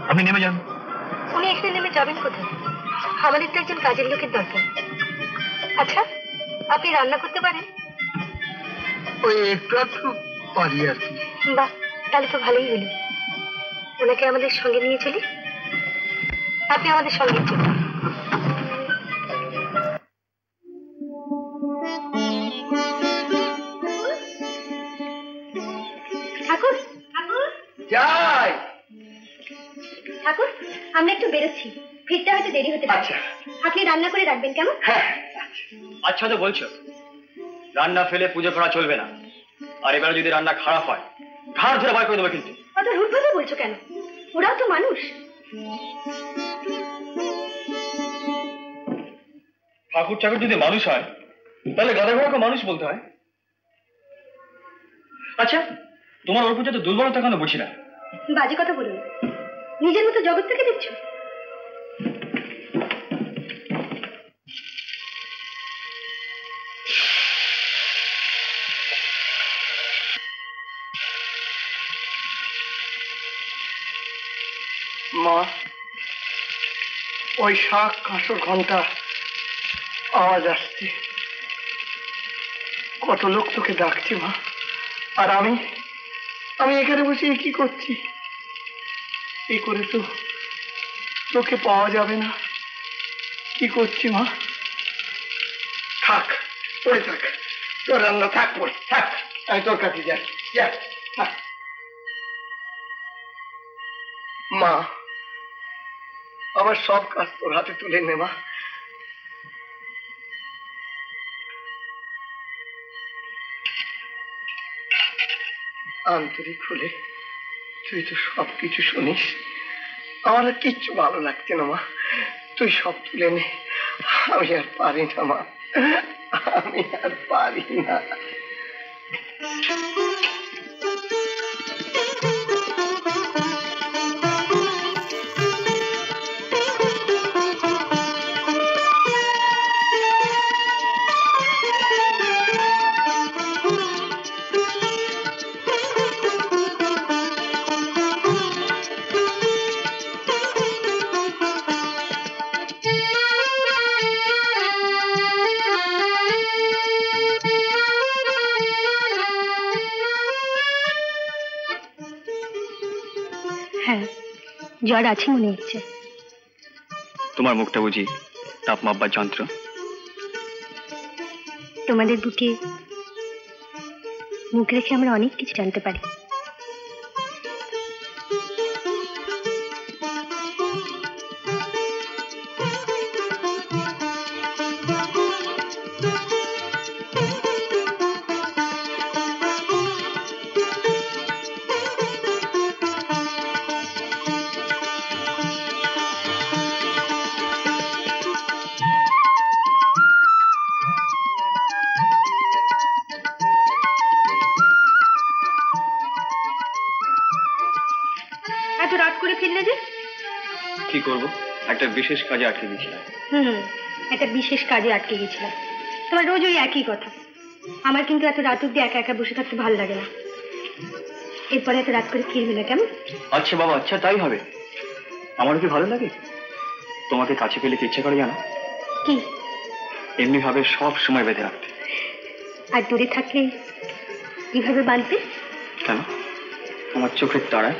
আপনি নেমে যান। উনি এখানে নেমে যাবেন কোথায়? আমাদের তো একজন কাজের লোকের দরকার। আচ্ছা, আপনি রান্না করতে পারেন? ওই একটু একটু পারি আর কি। বাহ, তাহলে তো ভালোই হলো। ওনাকে আমাদের সঙ্গে নিয়ে চলি। আপনি আমাদের সঙ্গে চলুন। ঠাকুর, ঠাকুর, যাই। ঠাকুর, আমরা একটু বেরোচ্ছি, ফিরতে হয়তো দেরি হতে পারে। আচ্ছা, আপনি রান্না করে রাখবেন কেমন? হ্যাঁ। আচ্ছা তো বলছো, রান্না ফেলে পুজো করা চলবে না। আর এবারে যদি রান্না খারাপ হয়, ঘাড় ধরে বার করে দেবো কিন্তু। অত রূপভাবে বলছো কেন? ওরাও তো মানুষ। ঠাকুর ঠাকুর যদি মানুষ হয়, তাহলে গাধা ঘোড়াকে মানুষ বলতে হয়। আচ্ছা, তোমার ওর প্রতি এত দুর্বলতা কেন বুঝি না? বাজে কথা বলুন, নিজের মতো জগৎ থেকে দেখছো। মা, ওই শাক কাঁসর ঘন্টা আওয়াজ আসছে। কত লোক তোকে ডাকছে মা, আর আমি এখানে বসে কি করছি? এই করে তো তোকে পাওয়া যাবে না। কি করছি মা? থাক, পড়ে থাক, তোর রান্না থাক, পড়ে থাক, আমি তোর কাছে যাই। থাক মা, আমার সব কাজ তোর হাতে তুলে নে মা। আন্তরিক হলে তুই তো সবকিছু শুনিস। আমার আর কিচ্ছু ভালো লাগছে না মা, তুই সব তুলে নে। আমি আর পারি না মা, আমি আর পারি না। হ্যাঁ, জ্বর আছে মনে হচ্ছে। তোমার মুখটা বুঝি তাপ মাপবার যন্ত্র? তোমাদের বুকে মুখ রেখে আমরা অনেক কিছু জানতে পারি। কি করব, একটা বিশেষ কাজে আটকে গেছিলাম। একটা বিশেষ কাজে আটকে গেছিলাম। তোমার রোজ ওই একই কথা। আমার কিন্তু এত রাত অব্দি একা একা বসে থাকতে ভালো লাগে না। এরপরে এত রাত করে ফিরবে না কেমন? আচ্ছা বাবা, আচ্ছা তাই হবে। আমারও কি ভালো লাগে? তোমাকে কাছে পেলে কি ইচ্ছা করে জানো? কি? এমনি ভাবে সব সময় বেঁধে রাখতে। আর দূরে থাকলে কিভাবে বাঁধবে? কেন? আমার চোখের তারায়।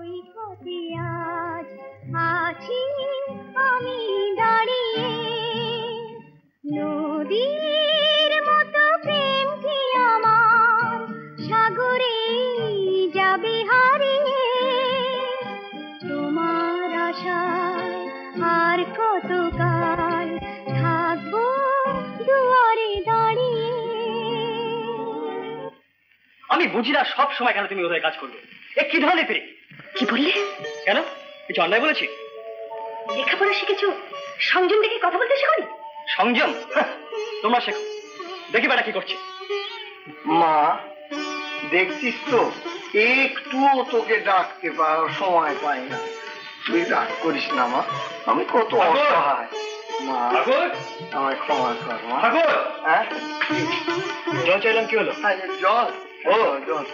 সৈকতে আজ আছি আমি দাঁড়িয়ে, নদীর মতো প্রেম কি আমার সাগরে যাবে হারিয়ে, তোমার আশায় আর কতকাল থাকবো দুয়ারে দাঁড়িয়ে। আমি বুঝি না সব সময় কেন তুমি ওদের কাজ করবে। এ কি ধরনের পেরে? কি বললে? কেন কিছু অন্যায় বলেছি? লেখাপড়া শিখেছো, সংযম দেখে কথা বলতে শেখনি? সংযম তোমরা শেখো, দেখি বেটা কি করছে। মা দেখছিস তো, একটুও তোকে ডাকতে পারো সময় পাই না। তুই রাগ করিস না মা, আমি কত অসহায়। মা আমায় ক্ষমা কর মা। হ্যাঁ জল চাইলাম, কি হলো? জল? ও জল।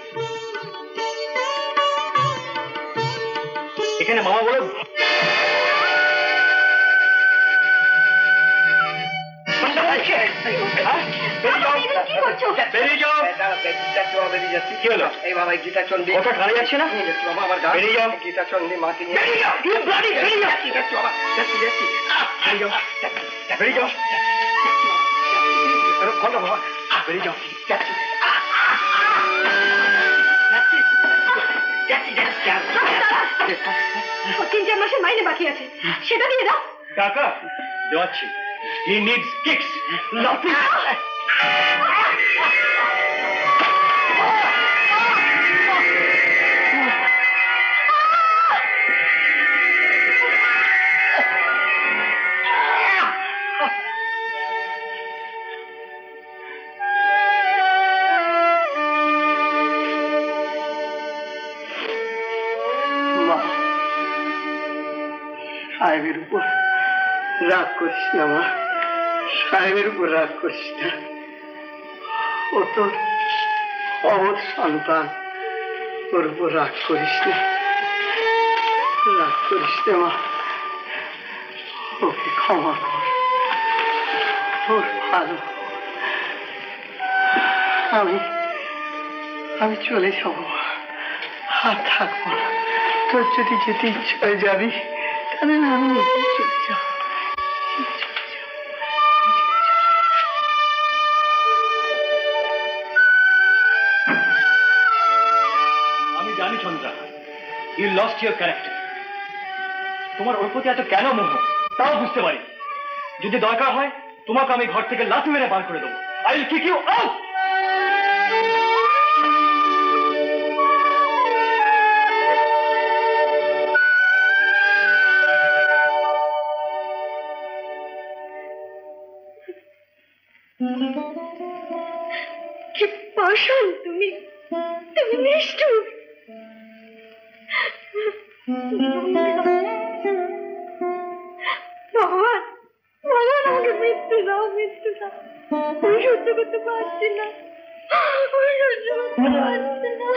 এখানে মামা বলে তিন চার মাসের মাইনে বাকি আছে, সেটা দিয়ে দাও। টাকা দেওয়াচ্ছি। He needs kicks, nothing. সাহেবের উপর রাগ করিস না মা, সাহেবের উপর রাগ করিস না। ও তোর অবধ সন্তান, ওর উপর রাগ করিস না, রাগ করিস না মা। ওকে ক্ষমা কর, ওর ভালো। আমি চলে যাবো, আর থাকবো না। তোর যদি যেতে ইচ্ছা হয়ে যাবি, তাহলে আমি চলে যাবো। আমি জানি Chandra, you lost your character. তোমার ওর প্রতি এত কেন মোহ তাও বুঝতে পারি। যদি দরকার হয় তোমাকে আমি ঘর থেকে লাথি মেরে বার করে দেবো। I will kick you out. কি পাষাণ তুমি, তুমি নিষ্ঠুর। ভগবান, ভগবান আমাকে মৃত্যু দাও, মৃত্যু দাও। আমি সহ্য করতে পারছি না, আমি সহ্য করতে পারছি না।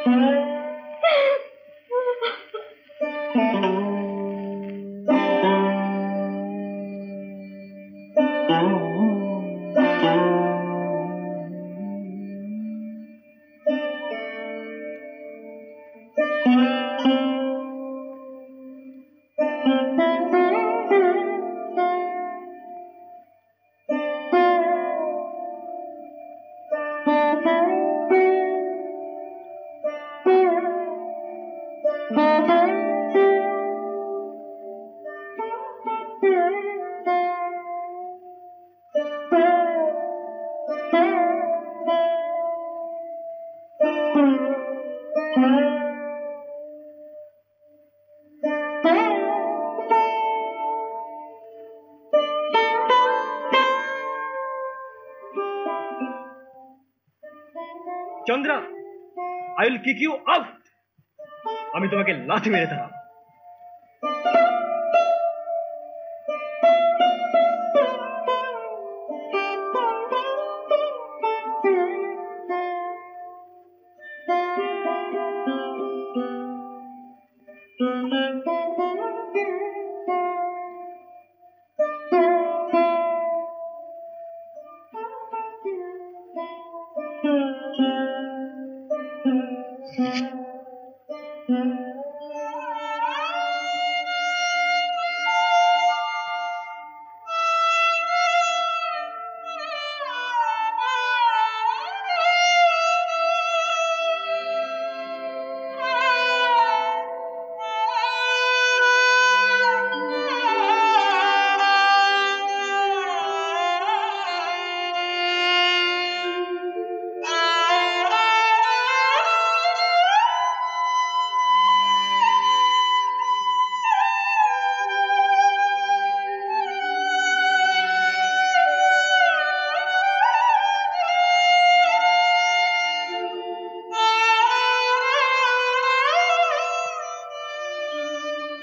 Chandra, I will kick you out. আমি তোমাকে লাথি মেরে দিলাম।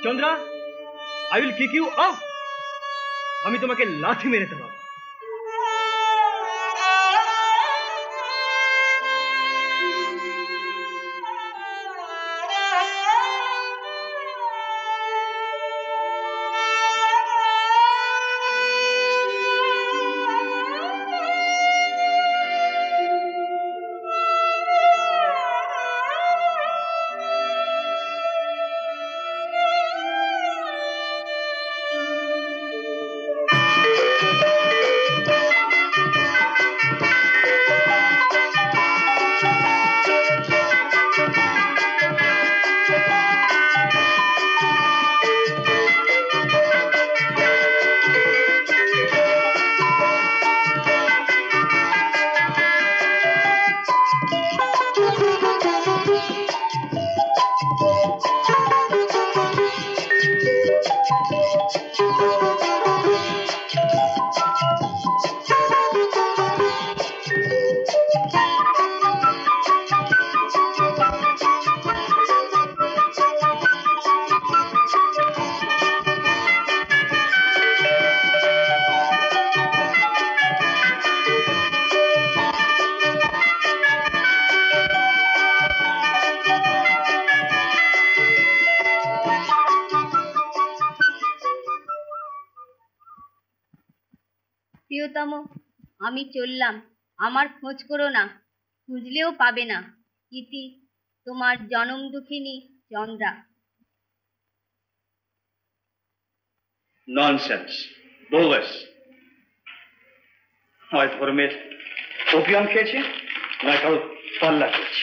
Chandra, I will kick you off. আমি তোমাকে লাথি মেরে দেবো। প্রিয়তম, আমি চললাম, আমার খোঁজ করো না, খুঁজলেও পাবে না। ইতি তোমার জনম দুঃখিনী চন্দ্রা। Nonsense, bogus. হয় ধর্মের ওপিয়াম খেয়েছে, নয় কারো পাল্লা খেয়েছে।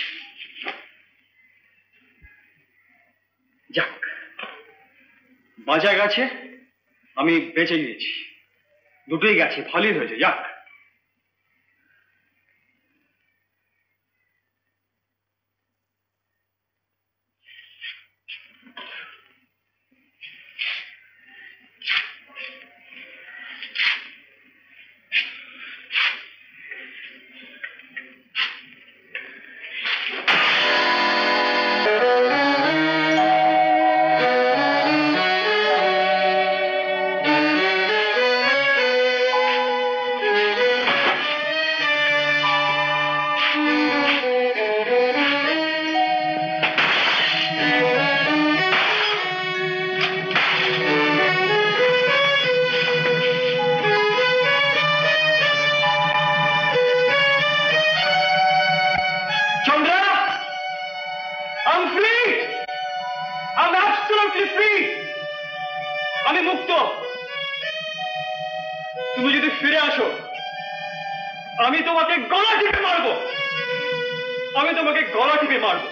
যাক, বাঁচা গেছে, আমি বেঁচে গিয়েছি, দুটোই গেছে, ভালোই হয়েছে। যাক, আমি মুক্ত। তুমি যদি ফিরে আসো, আমি তোমাকে গলা টিপে মারবো, আমি তোমাকে গলা টিপে মারবো।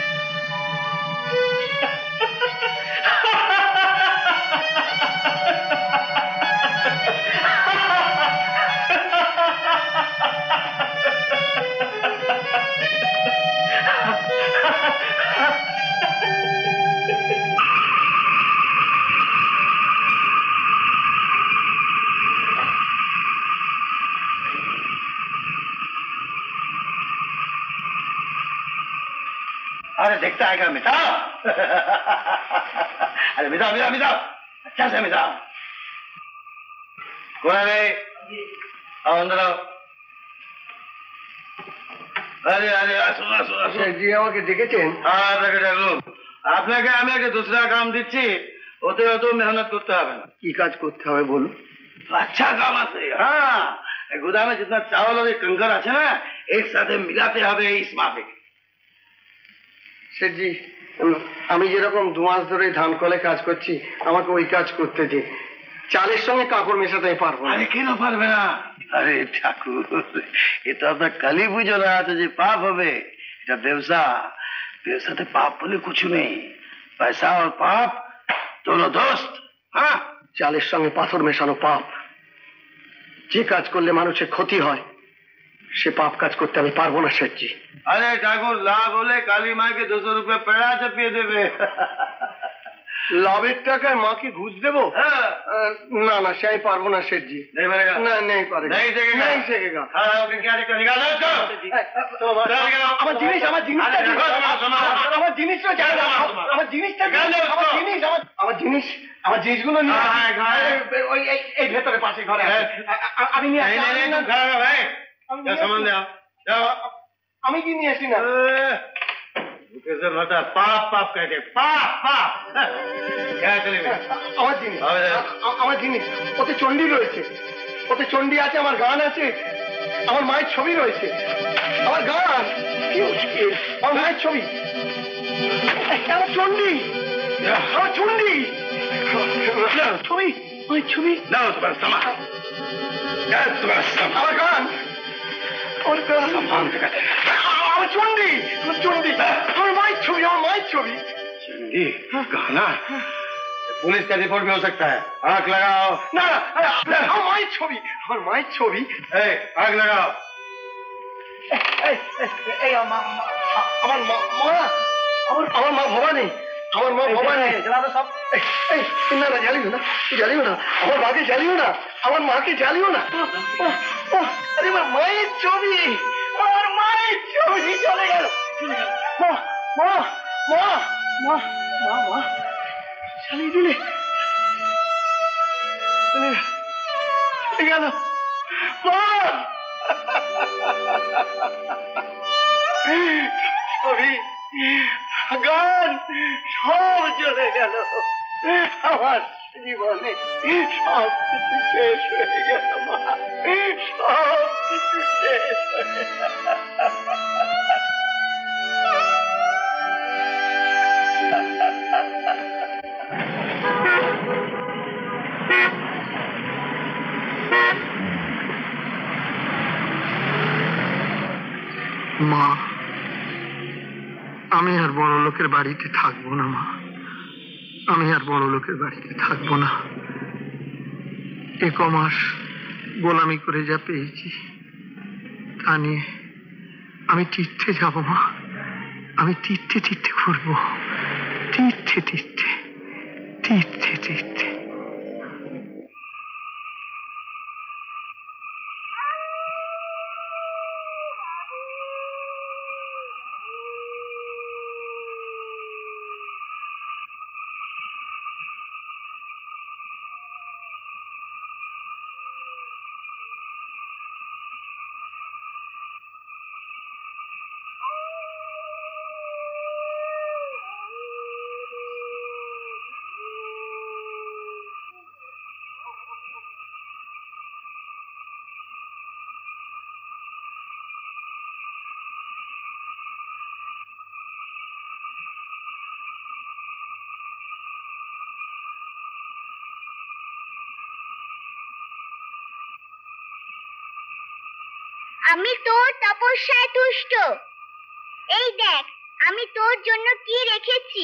अरे देखता है क्या मिता? अरे मिता मिता मिता, अच्छा से मिता। कौन है रे? आओ अंदर आओ। अरे अरे सुना सुना सुना জি আমাকে ডেকেছেন? हाँ দেখে ডাকলুম। আপনাকে আমি একটা दूसरा काम দিচ্ছি, ওতে অত মেহনত করতে হবে না। কি কাজ করতে হবে বলুন? अच्छा काम আছে। हाँ, गोदाम में जितना चावल और कंकर আছে না, एक साथ मिलाते হবে इस मापे। শেঠজি, আমি যেরকম 2 মাস ধরে ধান কলে কাজ করছি, আমাকে ওই কাজ করতে দিন। চালের সঙ্গে কাপড় মেশাতে পারবো না। আরে কেন পারবে না? আরে ঠাকুর, এ তো আপনার কালী পুজো না আছে যে পাপ হবে। এটা ব্যবসা, ব্যবসাতে পাপ বলে কিছু নেই। পয়সা আর পাপ दोनों दोस्त। হ্যাঁ, চালের সঙ্গে পাথর মেশানো পাপ। যে কাজ করলে মানুষের ক্ষতি হয় সে পাপ কাজ করতে আমি পারবো না শেঠজি। আরে ঠাকুর, লাভ হলে কালী মাকে 200 रुपये পেড়া চাপিয়ে দেবে। লাভের টাকায় মাকে ঘুষ দেবো? না না, সে আমি পারবো না শেঠজি। না নেই পারে, नहीं सेकेगा। আমার জিনিস, আমার জিনিসটা, আমার জিনিসটা চাই, আমার জিনিসটা, আমার জিনিস, আমার জিনিসগুলো নিয়ে এই ভেতরে পাশে ঘরে আমি নিয়ে আসি। আমি কি নিয়ে আসি না? पाप पाप कहते, पाप पाप। আমার জিনিস, আমার জিনিস, ওতে চণ্ডী রয়েছে, ওতে চণ্ডী আছে, আমার গান আছে, আমার মায়ের ছবি রয়েছে, আমার গান, কি মুশকিল, আমার মায়ের ছবি, আমার চণ্ডী, আমার চণ্ডী ছবি, মায়ের ছবি, আমার গান, আমার গান, আমার চণ্ডী, আমার চণ্ডী, আমার মায়ের ছবি, আমার মায়ের ছবি। चंडी गाना, पुलिस का रिपोर्ट भी हो सकता है। आग लगाओ। ना আমার মায়ের ছবি, আমার মায়ের ছবি। आग लगाओ। আমার মা, আমার মা ভবানী, আমার মা ভবানী। না না, জ্বালিও না, জ্বালিও না, আমার মাকে জ্বালিও না, আমার মাকে জ্বালিও না। আরে আমার মায়ের ছবি, আমার মায়ের ছবি চলে গেল। মা মা মা মা মা মা চালিয়ে দিলে, চলে গেল মা। ছবি, গান সব চলে গেল, আমার জীবনে সব কিছু শেষ হয়ে গেল মা, সব কিছু শেষ হয়ে গেল। মা, আমি আর বড় লোকের বাড়িতে থাকবো না মা, আমি আর বড় লোকের বাড়িতে থাকবো না। এক মাস গোলামি করে যা পেয়েছি তা নিয়ে আমি তীর্থে যাব মা, আমি তীর্থে তীর্থে ঘুরবো, তীর্থে তীর্থে তীর্থে তীর্থে। আমি তোর তপস্যায় তুষ্ট। এই দেখ আমি তোর জন্য কি রেখেছি।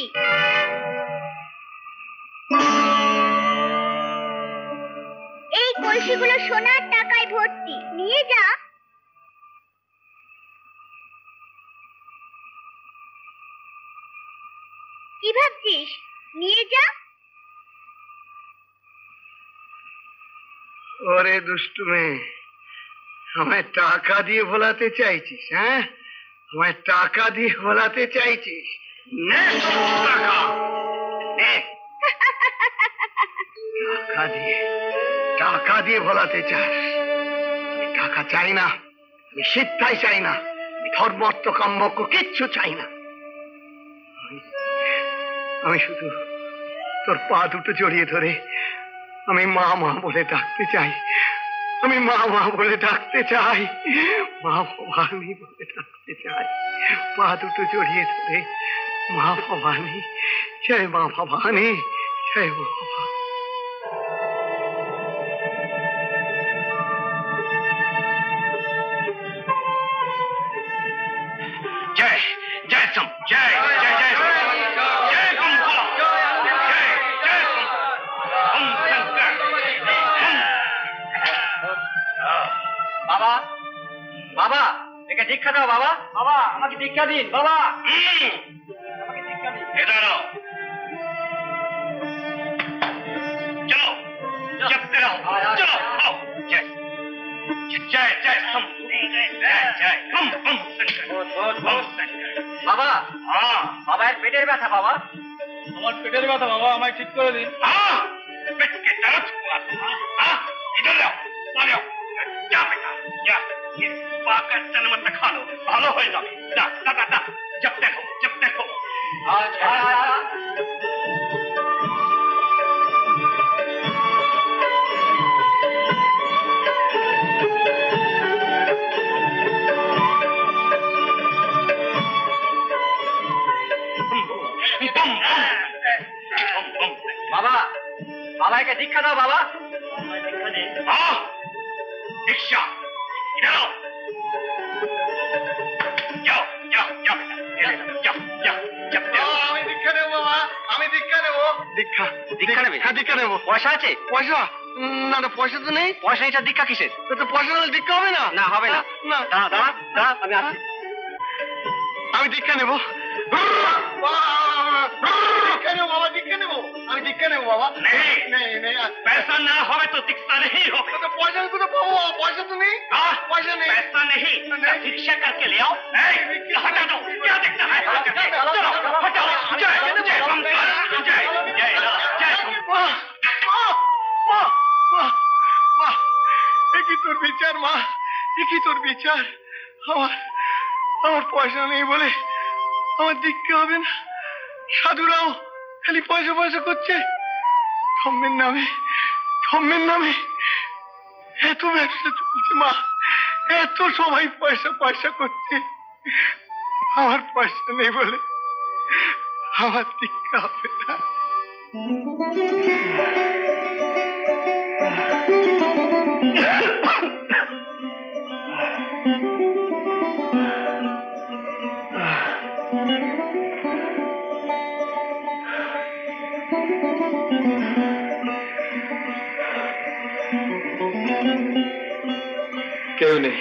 এই কলসিগুলো সোনার টাকায় ভর্তি, নিয়ে যা। কি ভাবছিস? নিয়ে যা। ওরে দুষ্টু মেয়ে, আমায় টাকা দিয়ে ভোলাতে চাইছিস? হ্যাঁ, আমায় টাকা দিয়ে ভোলাতে চাইছিস? টাকা দিয়ে ভোলাতে চাস? আমি টাকা চাই না, আমি শিক্ষাই চাই না, আমি ধর্মর্থ কাম্যক্য কিচ্ছু চাই না। আমি শুধু তোর পা দুটো জড়িয়ে ধরে আমি মা মা বলে ডাকতে চাই, আমি মা মা বলে ডাকতে চাই, মা ভবানী বলে ডাকতে চাই। পা দুটো জড়িয়ে ধরে মা ভবানী, জয় মা ভবানী, জয় মা ভবানী। जय जय सम जय जय जय जय कंकड़ जय जय हम शंकर বাবা, বাবা একে দীক্ষা দাও বাবা, বাবা আমাকে দীক্ষা দিন বাবা, আমাকে দীক্ষা দিন। এ দাঁড়াও, चलो चलो आओ जय जय जय हम जय जय हम বাবা हाँ বাবা এর পেটের ব্যথা বাবা আমার পেটের ব্যথা বাবা আমায় ঠিক করে দিন। हाँ पेट के दर्द हुआ हाँ इधर आओ आ जाओ जा बेटा जा ये पाकर जन्म खा लो भालो हो जाओ जा जा जा जब देखो বাবা বাবা একে দীক্ষা দাও বাবা हाँ दीक्षा इधर आओ जाओ जाओ जाओ बेटा जाओ जाओ जब আমি দীক্ষা নেবো বাবা, আমি দীক্ষা নেবো। দীক্ষা দীক্ষা নেবে? হ্যাঁ দীক্ষা নেবো। পয়সা আছে? পয়সা না না, পয়সা তো নেই। পয়সা এটা দীক্ষা কিসের? তো পয়সা হলে দীক্ষা হবে না? না হবে না। না দাঁড়া দাঁড়া দাঁড়া আমি আসছি। আমি দীক্ষা নেবো। দীক্ষা নেবো বাবা, দীক্ষা নেবো। আমি दीक्षा नहीं बाबा। नहीं नहीं नहीं पैसा ना हो तो दीक्षा नहीं हो। तो पैसा को तो पाओ, पैसा तो नहीं। पैसा नहीं, पैसा नहीं, दीक्षा करके ले आओ। हटा दो, क्या देखता है? चलो हटाओ। जय जय जय जय माँ একই তোর বিচার মা, একই তোর বিচার। আমার পয়সা নেই বলে আমার দীক্ষা হবে না। সাধুরাও খালি পয়সা পয়সা করছে। ধর্মের নামে এত ব্যবসা চলছে মা, এত সবাই পয়সা পয়সা করছে। আমার পয়সা নেই বলে আমার দীক্ষা হবে না। কেউ নেই,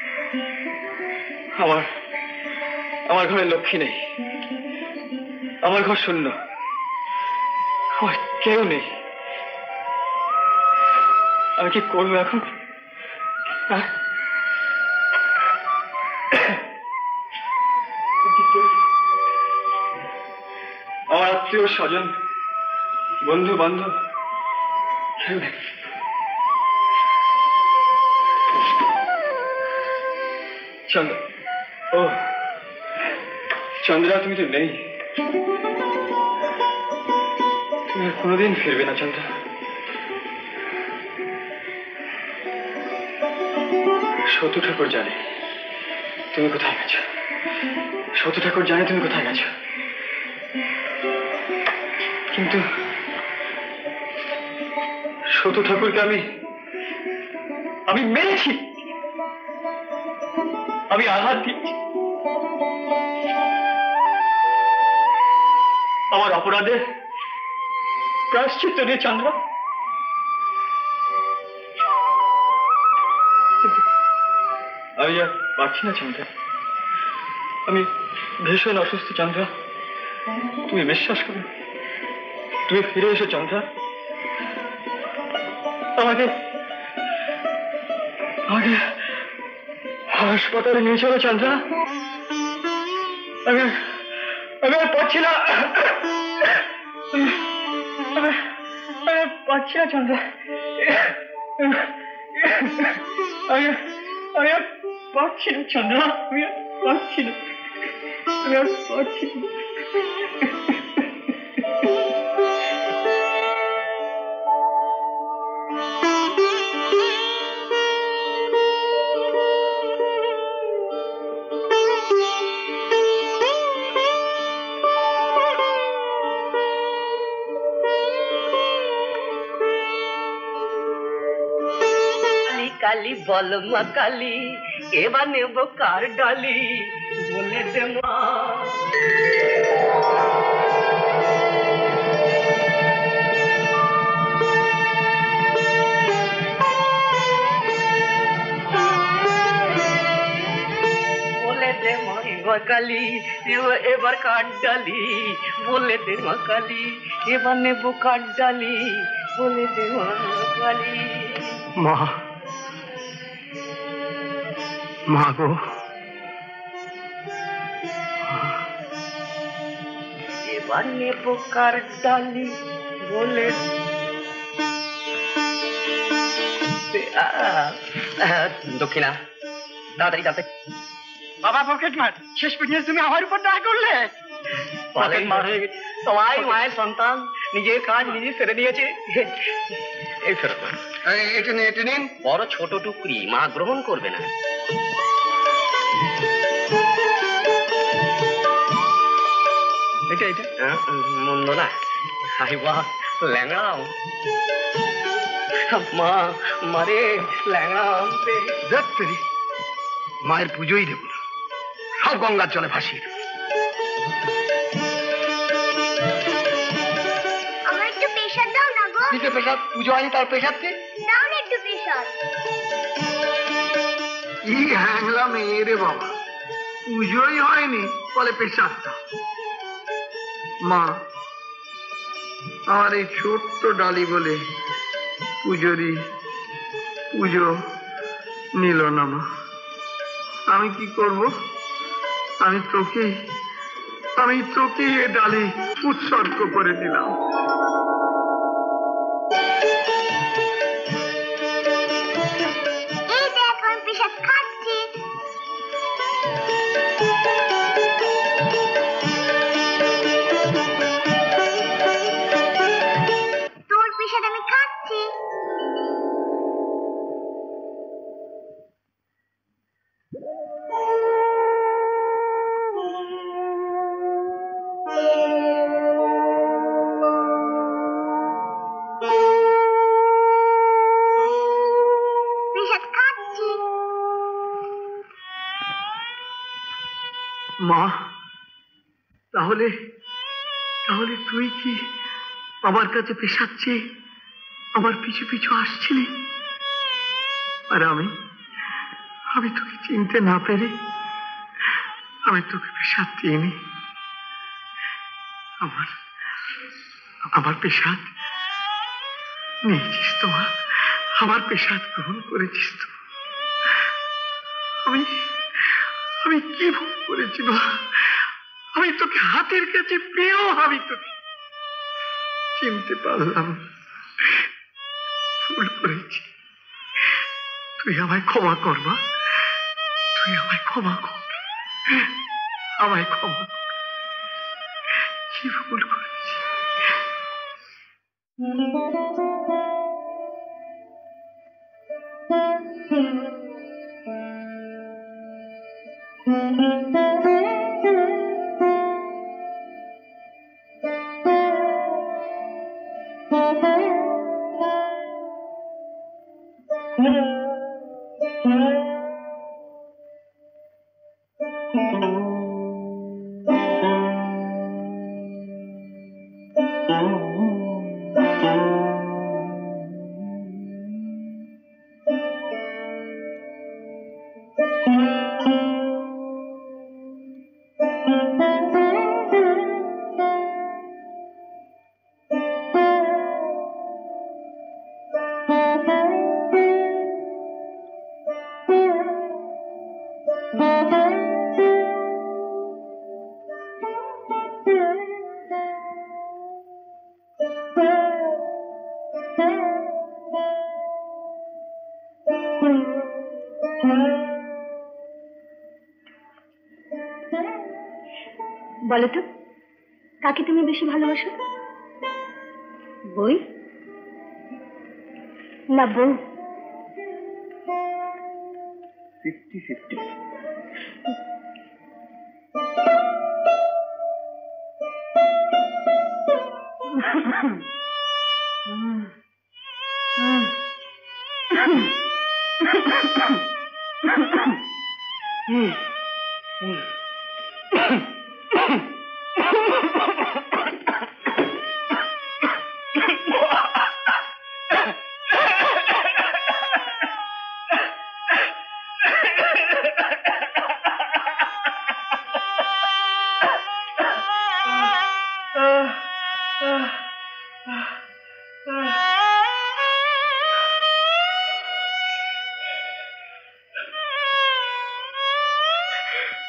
আমার ঘরে লক্ষ্মী নেই, আমার ঘর শূন্য, আমার কেউ নেই। আমি কি করবো এখন? আমার আত্মীয় স্বজন বন্ধু বান্ধব কেউ নেই। চন্দ্র, ও চন্দ্রা, তুমি তো নেই, তুমি কোনোদিন ফিরবে না চন্দ্রা। সতু ঠাকুর জানে তুমি কোথায় গেছো, সতু ঠাকুর জানে তুমি কোথায় গেছো, কিন্তু সতু ঠাকুরকে আমি মেরেছি, আমি আঘাত দিচ্ছি। আমার অপরাধে প্রায়শ্চিত্ত নিয়ে চন্দ্র, আমি আর পারছি না চন্দ্র, আমি ভীষণ অসুস্থ চন্দ্র, তুমি বিশ্বাস করো, তুমি ফিরে এসো চন্দ্র, আমাকে হাসপাতালে নিয়ে চলো চন্দ্রা, আমি আর পাচ্ছি না, আমি পাচ্ছি না চন্দ্রা, আমি আর পাচ্ছি না চন্দ্রা, আমি আর পাচ্ছি না। কালি বল মা কালি, এবার নেব কার ডালি, বলে দে মা। বলে দে মা কালি, এবার কার ডালি, বলে দে মা কালি, এবার নেব কার ডালি, বলে দে মা কালী। মা, মা গো, এবার নেবো কার ডালি বলে দক্ষিণা তাড়াতাড়ি তাড়াতাড়ি। বাবা পকেট মার, শেষ পর্যন্ত তুমি আমার উপর দয়া করলে। তোমায় মায়ের সন্তান নিজের কাজ নিজে সেরে নিয়েছে। এই ফেরত এটা নিন, এটা নিন। বড় ছোট টুকরি, মা গ্রহণ করবে না। এটা এটা মন্দ না। হাই বাহ, ল্যাংড়াও মা, মারে ল্যাংড়াও। দেখতে মায়ের পুজোই দেব না, সব গঙ্গার জলে ভাসিয়ে দেব। আমার একটু প্রেশার দাও না গো। কিসে প্রেশার? পুজো হয়নি তার প্রেশার কি? দাও না একটু প্রেশার। কি হ্যাংলা মেয়ে রে বাবা, পুজোই হয়নি বলে প্রেশার দাও। মা, আমার এই ছোট্ট ডালি বলে পুজো নিল না মা। আমি কি করব? আমি তোকে এ ডালি উৎসর্গ করে দিলাম। এই দেখ আমি প্রেশার খাচ্ছি। তোর প্রেশার আমি খাচ্ছি। প্রেশার খাচ্ছি। মা, তাহলে তুই কি আমার কাছে পেশাচ্ছি, আমার পিছু পিছু আসছিলি? আর আমি তোকে চিনতে না পেরে আমি তোকে পেশাদ দিইনি। আমার পেশাদ নিয়েছিস তো মা, আমার পেশাদ গ্রহণ করেছিস তো। আমি কি ভুল করেছি মা? আমি তোকে হাতের কাছে পেয়েও আমি তোকে চিনতে পারলাম, ভুল করেছি। তুই আমায় ক্ষমা কর মা, তুই আমায় ক্ষমা কর, আমায় ক্ষমা কর। কি ভুল করেছি? বলো তো, কাকে তুমি বেশি ভালোবাসো? বই না বউ? 50-50।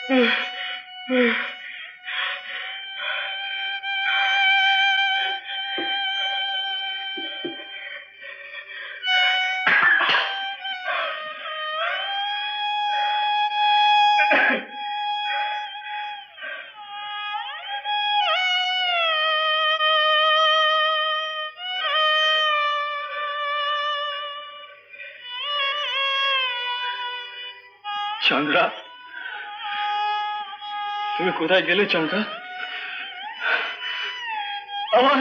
চন্দ্রা, তুমি কোথায় গেলে চন্দ্রা? আমার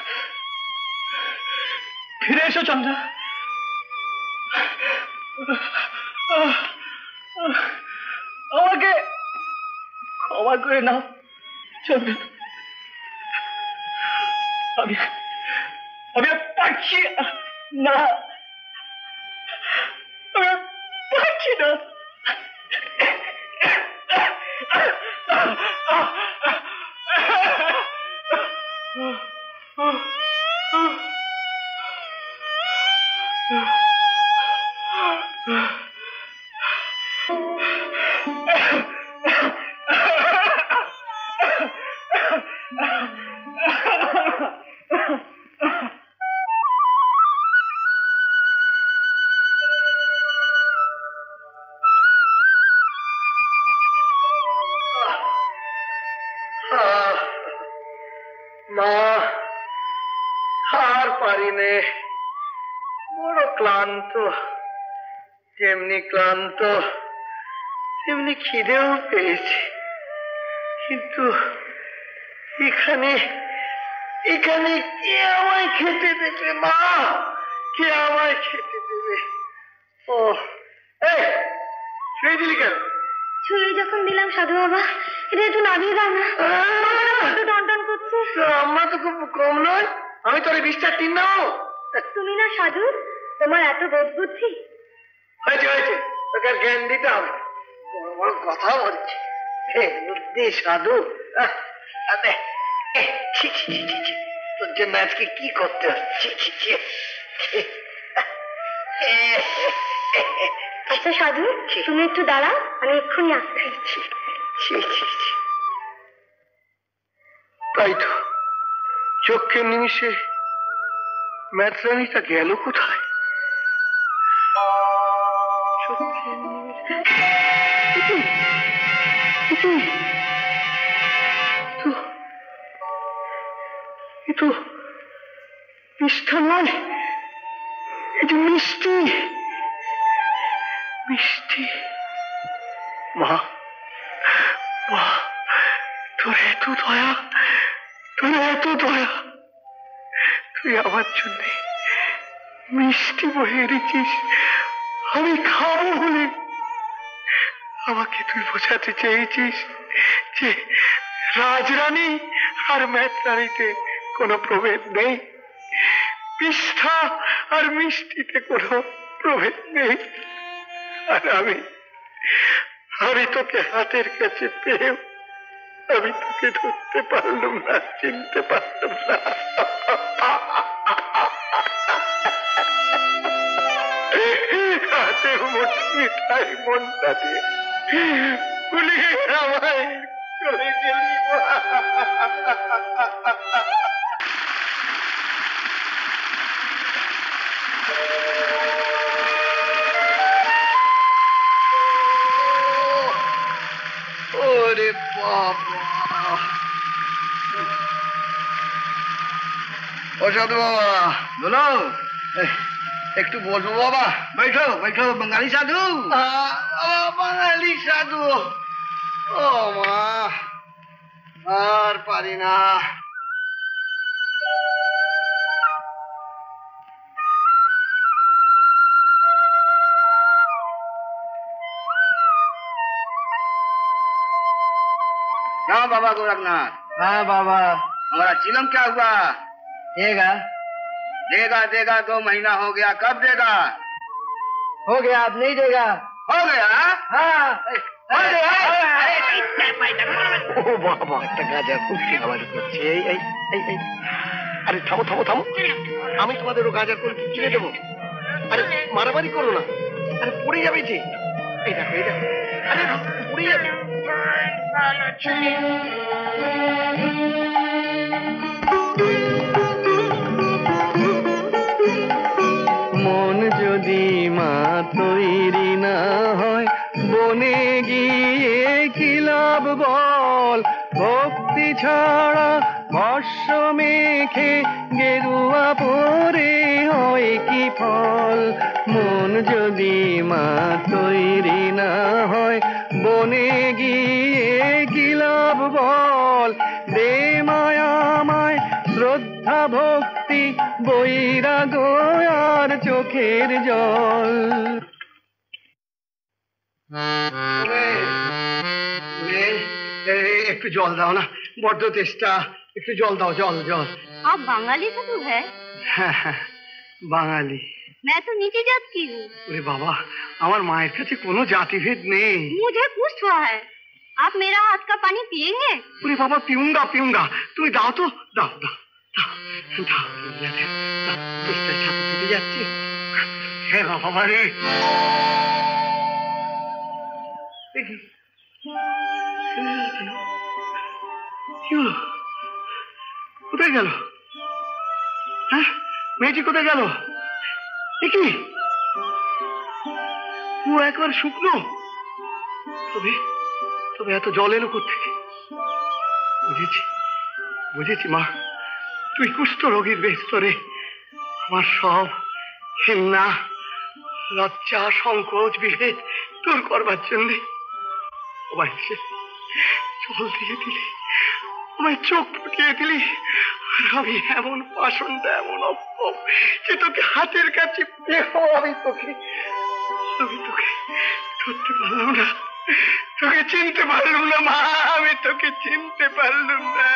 ফিরে এসো চন্দ্রা। আমাকে ক্ষমা করে নাও চন্দ্রা। আমি আর পারছি না, আমি আর পারছি না। মা, আর পারি নে, বড় ক্লান্ত। যেমনি ক্লান্ত তেমনি খিদেও পেয়েছে, কিন্তু এখানে এখানে কে আমায় খেতে দেবে? মা, কে আমায় খেতে দেবে? ও শুয়ে দিলি কেন? ছুঁয়ে যখন দিলাম সাধু বাবা, এটা একটু নামিয়ে দাও না, টনটন করছে। আমরা তো খুব কম নয়, আমি তোর 20টা টিন নাও। তুমি না সাধু, তোমার এত বোধ বুদ্ধি। হয়েছে হয়েছে, তোকে আর জ্ঞান দিতে হবে। বড় বড় কথা বলছে, হে বুদ্ধি সাধু। তোর জন্য আজকে কি করতে হচ্ছে। আচ্ছা সাধু, তুমি একটু দাঁড়াও, আমি এক্ষুনি আসছি। তাই তো, চোখের নিমিষে ম্যাথরানিটা গেল কোথায়? মিষ্টা নয়, এটা মিষ্টি। মিষ্টি মা, মা, তোর এত দয়া, তোর এত দয়া, তুই আমার জন্য মিষ্টি বয়ে এনেছিস আমি খাবো বলে। আমাকে তুই বোঝাতে চেয়েছিস যে রাজরানী আর ম্যাথরানীতে কোনো প্রভেদ নেই, মিষ্টা আর মিষ্টিতে কোনো প্রভেদ নেই। আর আমি তোকে হাতের কাছে পেয়েও আমি তোকে ধরতে পারলাম না, চিনতে পারলাম না। হাতে মিঠাই মনটা দিয়ে ভুলিয়ে আমায় চলে গেলি। ওরে বাবা, ও সাধু বাবা, বলো, একটু বসবো বাবা? बैठो बैठो, बंगाली साधु। বাঙালি সাধু। ও মা, আর পারি না। हाँ बाबा गोरखनाथ। हाँ बाबा, हमारा चिलम क्या हुआ? देगा देगा देगा, 2 महीना हो गया, कब देगा? हो गया, अब नहीं देगा। हो गया? हाँ हो गया। ও বাবা, একটা গাজা খুব আওয়াজ করছে। আরে থামো থামো থামো, আমি তোমাদেরও গাজার করে কিনে দেবো। আরে মারামারি করো না, আরে পড়ে যাবে যে। এই দেখো এই দেখো, আরে পড়ে যাবে। মন যদি মা তৈরি না হয় বনে গিয়ে কি লাভ বল, ভক্তি ছাড়া ভস্য মেখে গেরুয়া পরে হয় কি ফল। মন যদি মা তৈরি না হয় বনে গিয়ে কি লাভ বল, দে মায়ামায় শ্রদ্ধা ভক্তি বৈরাগ আর চোখের জল। একটু জল দাও না, বড্ড তেষ্টা, একটু জল দাও, জল জল। आप बंगाली साधु है? হ্যাঁ হ্যাঁ বাঙালি। मैं तो नीचे जात की हूँ। ওরে বাবা, আমার মায়ের কাছে কোনো জাতিভেদ নেই। मुझे कुछ हुआ है, आप मेरा हाथ का पानी पियेंगे? ওরে বাবা, পিউঙ্গা পিউঙ্গা, তুমি দাও তো, দাও দাও দাও দাও, তেষ্টা ছাতা ছুটে যাচ্ছে। হ্যাঁ বাবা রে, দেখি কি হলো, কোথায় গেল? হ্যাঁ, মেয়েটি কোথায় গেল? কি ও একবার শুকনো, তবে তবে এত জল এলো কোত্থেকে? বুঝেছি বুঝেছি মা, তুই কুষ্ঠ রোগীর বেস্তরে আমার সব ঘেন্না লজ্জা সংকোচ বিভেদ দূর করবার জন্যে আমায় জল দিয়ে দিলি, আমায় চোখ ফুটিয়ে দিলি, আর আমি এমন পাষণ্ড এমন অপপ যে তোকে হাতের কাছে পেয়েও আমি তোকে ধরতে পারলাম না, তোকে চিনতে পারলাম না মা, আমি তোকে চিনতে পারলাম না।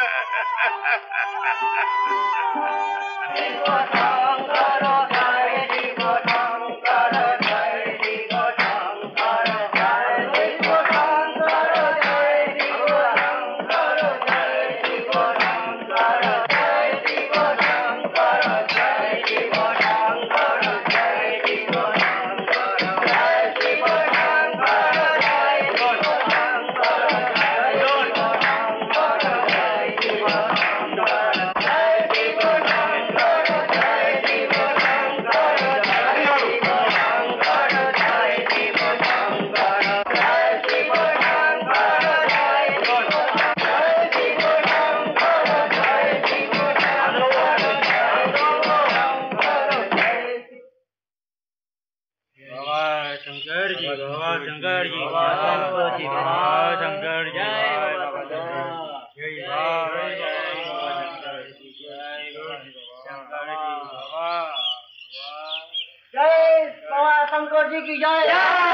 शंकर जी की जय।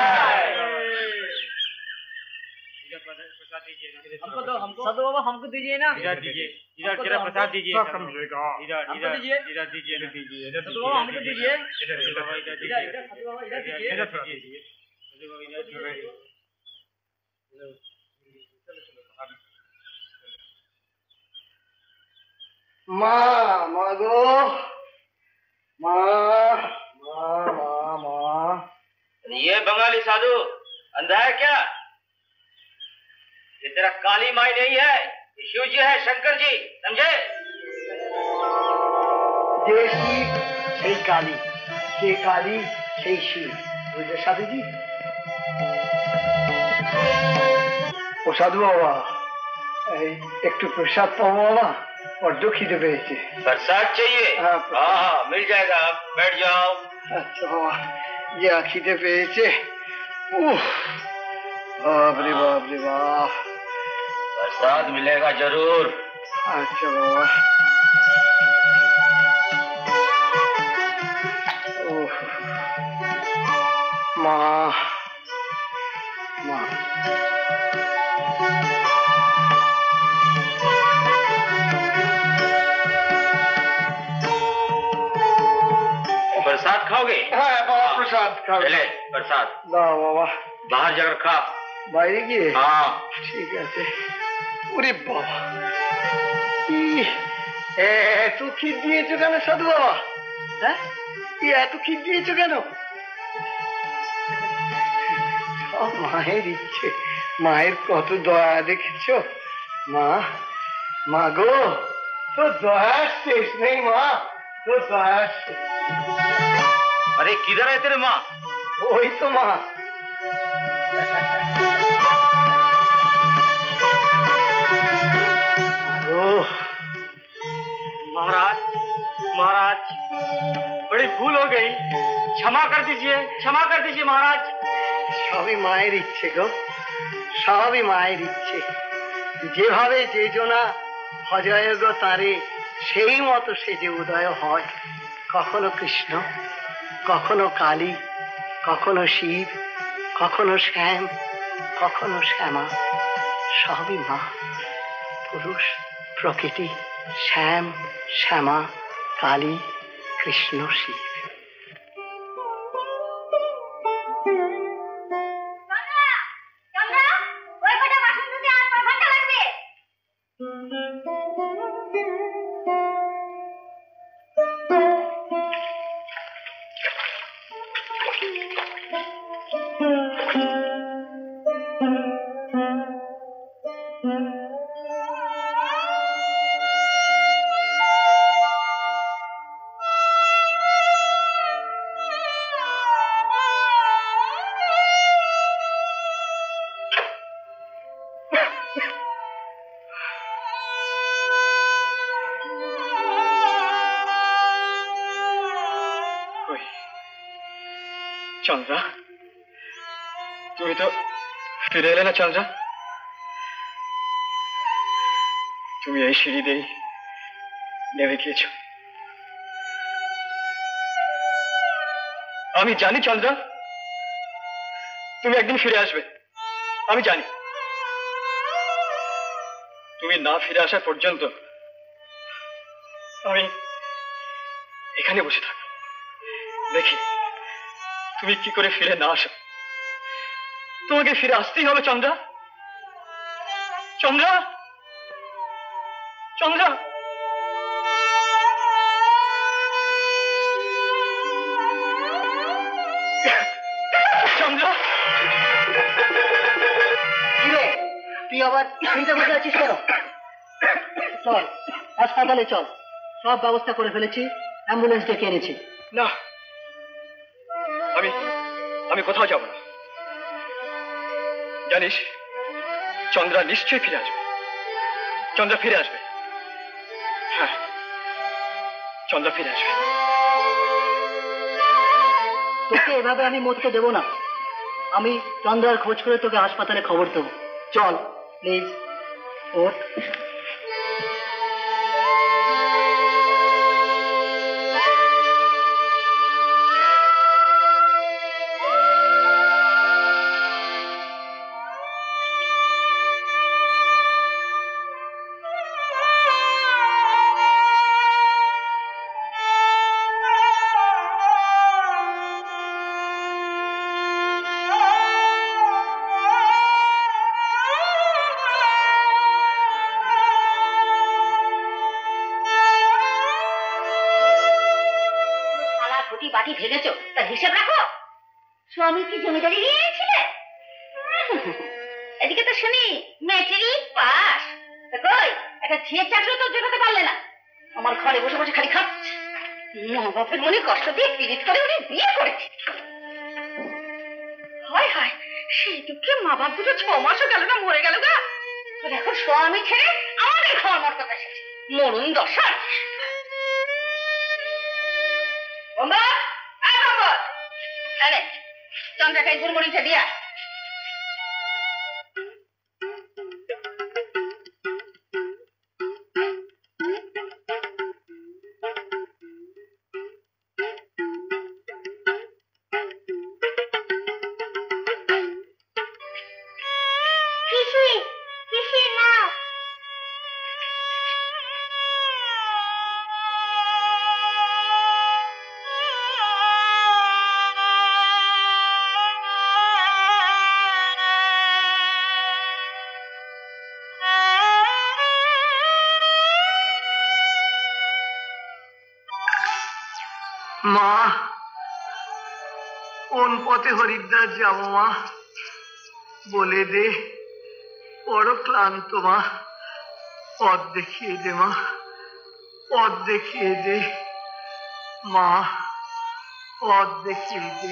हमको दो, हमको साधु बाबा हमको दीजिए ना, इधर दीजिए, इधर जरा प्रसाद दीजिए, सब समझेगा, इधर इधर दीजिए, इधर दीजिए, इधर दीजिए, साधु बाबा हमको दीजिए, इधर बाबा इधर दीजिए, इधर साधु बाबा इधर दीजिए, इधर दीजिए, साधु बाबा इधर दीजिए। माँ माँ गो, माँ माँ माँ माँ। ये बंगाली साधु अंधा है क्या? ये तेरा काली माई नहीं है, ये शिव जी है, शंकर जी, समझे? যে শিব সেই কালী, যে কালী সেই শিব, বুঝলে সাধু জি? ও সাধু বাবা, এই একটু প্রসাদ পাবো বাবা, বড্ড খিদে পেয়েছে। प्रसाद चाहिए? हाँ हाँ मिल जाएगा, आप बैठ जाओ। আচ্ছা বাবা, যা খিদে পেয়েছে, উফ, বাপ রে বাপ রে বাপ। प्रसाद मिलेगा जरूर। अच्छा बाबा। ओह, माँ माँ। प्रसाद खाओगे? हाँ बाबा, प्रसाद खाओगे। ले प्रसाद। दाओ बाबा। बाहर जाकर खा। বাইরে গিয়ে? हाँ ঠিক আছে। ওরে বাবা, এত খিদ দিয়েছো কেন সাধু বাবা? হ্যাঁ, এত খিদ দিয়েছো কেন? সব মায়ের ইচ্ছে, মায়ের কত দয়া দেখেছো মা? মা গো, তোর দয়ার শেষ নেই মা, তোর দয়ার শেষ। अरे किधर है तेरे माँ? ওই তো মা। महाराज महाराज बड़ी भूल हो गई, क्षमा कर दीजिए, क्षमा कर दीजिए महाराज। সবই মায়ের ইচ্ছে গো, সবই মায়ের ইচ্ছে। যেভাবে যে জনা ভজয় গো তারে, সেই মতো সে যে উদয় হয়। কখনো কৃষ্ণ, কখনো কালী, কখনো শিব, কখনো শ্যাম, কখনো শ্যামা। সবই মা। পুরুষ, প্রকৃতি, শ্যাম, শ্যামা, কালী, কৃষ্ণ, শিব। चंद्रा, তুমি তো ফিরে এলে না চন্দ্রা। তুমি এই সিঁড়ি দিয়ে নেমে গিয়েছ। আমি জানি চন্দ্রা, তুমি একদিন ফিরে আসবে, আমি জানি। তুমি না ফিরে আসা পর্যন্ত আমি এখানে বসে থাকব, দেখি তুমি কি করে ফিরে না আসো। তোমাকে ফিরে আসতেই হবে চন্দ্রা, চন্দ্রা, চন্দ্রা। চন্দ্রা, তুই আবার চিন্তা বসে আছিস কেন? চল হাসপাতালে চল, সব ব্যবস্থা করে ফেলেছি, অ্যাম্বুলেন্স ডেকে এনেছি। না, আমি কোথাও যাব না। জানিস চন্দ্রা নিশ্চয়ই ফিরে আসবে, চন্দ্রা ফিরে আসবে। হ্যাঁ, চন্দ্রা ফিরে আসবে। তোকে এভাবে আমি মরতে দেবো না। আমি চন্দ্রার খোঁজ করে তোকে হাসপাতালে খবর দেবো। চল প্লিজ, ওঠ। বাটি ভেঙেছো, তার হিসেব রাখো। স্বামী কি জমিদারি নিয়েছিলে? এদিকে তো শুনি ম্যাট্রিক পাস। কই একটা ঝিয়ের চাকরি তো জোটাতে পারলে না। আমার ঘরে বসে বসে খালি খাচ্ছে। মা বাপের মনে কষ্ট দিয়ে পীড়িত করে উনি বিয়ে করেছে। হায় হায়, সেই দুঃখে মা বাপ দুটো 6 মাসও গেল না, মরে গেল গা। এখন স্বামী ছেড়ে আমাদের খাওয়ার মতো এসেছে, মরণ দশা। বন্ধা, চন্দ্রাকে গুড়মুড়িটা দিয়া। মা, কোন পথে হরিদ্বার যাব মা? বলে দে। বড় ক্লান্ত মা, পথ দেখিয়ে দে মা, পথ দেখিয়ে দে মা, পথ দেখিয়ে দে।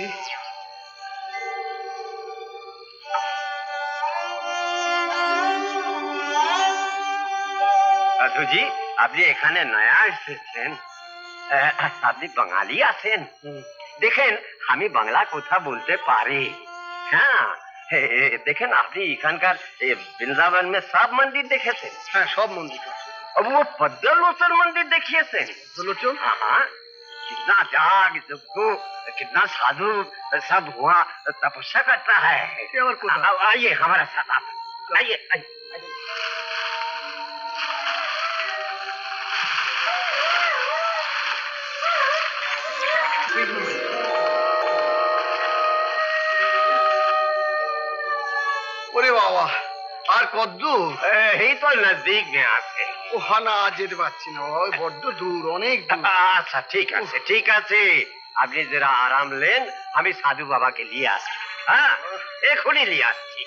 সাধুজি, আপনি এখানে নয়া এসেছেন, আপনি বাঙালি আছেন? দেখেন আমি বাংলা কথা বলতে পারি। হ্যাঁ দেখেন, আপনি এখানকার বৃন্দাবন में सब मंदिर देखेছেন? হ্যাঁ, সব মন্দির। अब वो पद्मलोचन मंदिर देखिएছেন? लोचन? हाँ, कितना जाग जगो, कितना साधु सब हुआ तपस्या करता है। आइए हमारा साथ, आप आइए आइए। ওরে বাবা, আর কদ্দূর? এই তো নজদিক में আছে। ওহা না, যেতে পারছি না, ওই বড্ড দূর, অনেক দূর। আচ্ছা ঠিক আছে ঠিক আছে, আপনি जरा आराम लेन, আমি সাধু বাবাকে নিয়ে আসছি। হ্যাঁ, এখনই নিয়ে আসছি।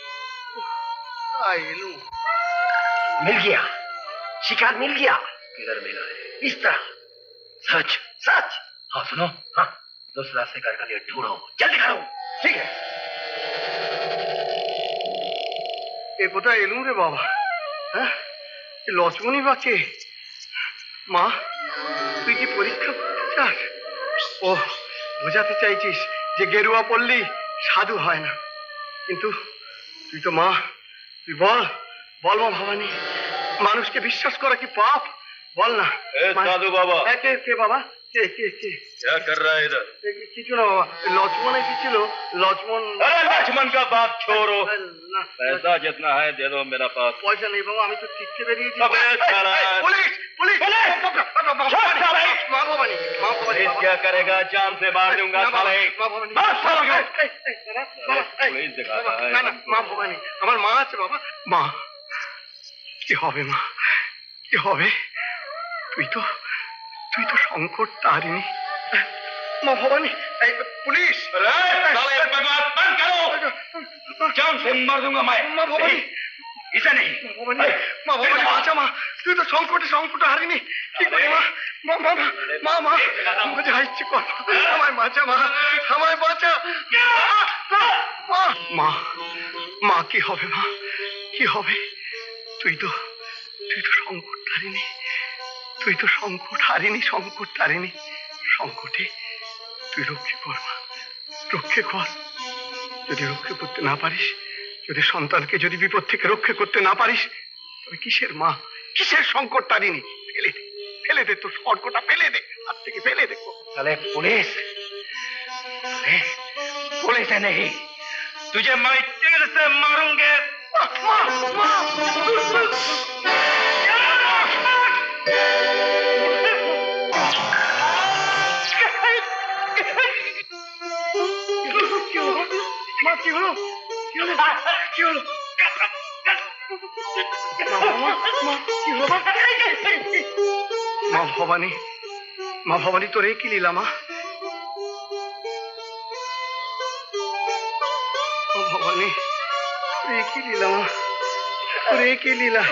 मिल गया, शिकार मिल गया। किधर मिला है? इस तरह। सच सच। हाँ सुनो, हाँ दूसरा शिकार का लिए ढूंढो, जल्दी करो। ठीक है। এ কোথায় এলুম রে বাবা? হ্যাঁ, লক্ষ্মণী বাকে। মা, তুই কি পরীক্ষা করতে চাস? ও, বোঝাতে চাইছিস যে গেরুয়া পড়লি সাধু হয় না, কিন্তু তুই তো মা, তুই বল বল মা ভবানী, মানুষকে বিশ্বাস করা কি পাপ? বল না। साधु बाबा। কে কে বাবা? কে কে কে? क्या कर रहा है इधर? কিছু না বাবা, লক্ষ্মণ এসেছিল। লক্ষ্মণ? अरे लक्ष्मण का बात छोड़ो, पैसा जितना है दे दो मेरा पास। পয়সা নেই বাবা, আমি তো তীর্থে বেরিয়েছি। Police police! মা ভবানী, মা ভবানী। क्या करेगा? जान से मार दूंगा साले। মা ভবানী, पुलिस दिखाता है। না না, মা ভবানী, আমার মা আছে বাবা। মা, কি হবে মা, কি হবে? তুই তো সংকট তারিণী। মা ভবানী, পুলিশ! साले बकवास बंद करो, जान से मार दूंगा मैं। মা ভবানী, इसे नहीं। মা ভবানী, বাঁচা মা, তুই তো সংকট হারিনি। কি করি মা? মা মা মা মা মা, যা ইচ্ছে কর, আমায় বাঁচা মা, আমায় বাঁচা মা। মা মা, কি হবে মা, কি হবে? তুই তো সংকট হারিনি, তুই তো সংকট হারিনি। সংকটে তুই রক্ষে কর মা, রক্ষে কর। যদি রক্ষে করতে না পারিস, যদি সন্তানকে যদি বিপদ থেকে রক্ষা করতে না পারিস, তবে কিসের মা, কিসের সংকট তারিনি? ফেলে দে তোর সংকটটা, ফেলে দে, হাত থেকে ফেলে দে। साले पुलिस है नहीं, तुझे मैं तीर से मारूंगे। মা, কি হলো? কি হলো? মা ভবানী, মা ভবানী, তোর কি লীলা মা? ভবানী, তোর কি লীলা মা? তোর কি লীলা?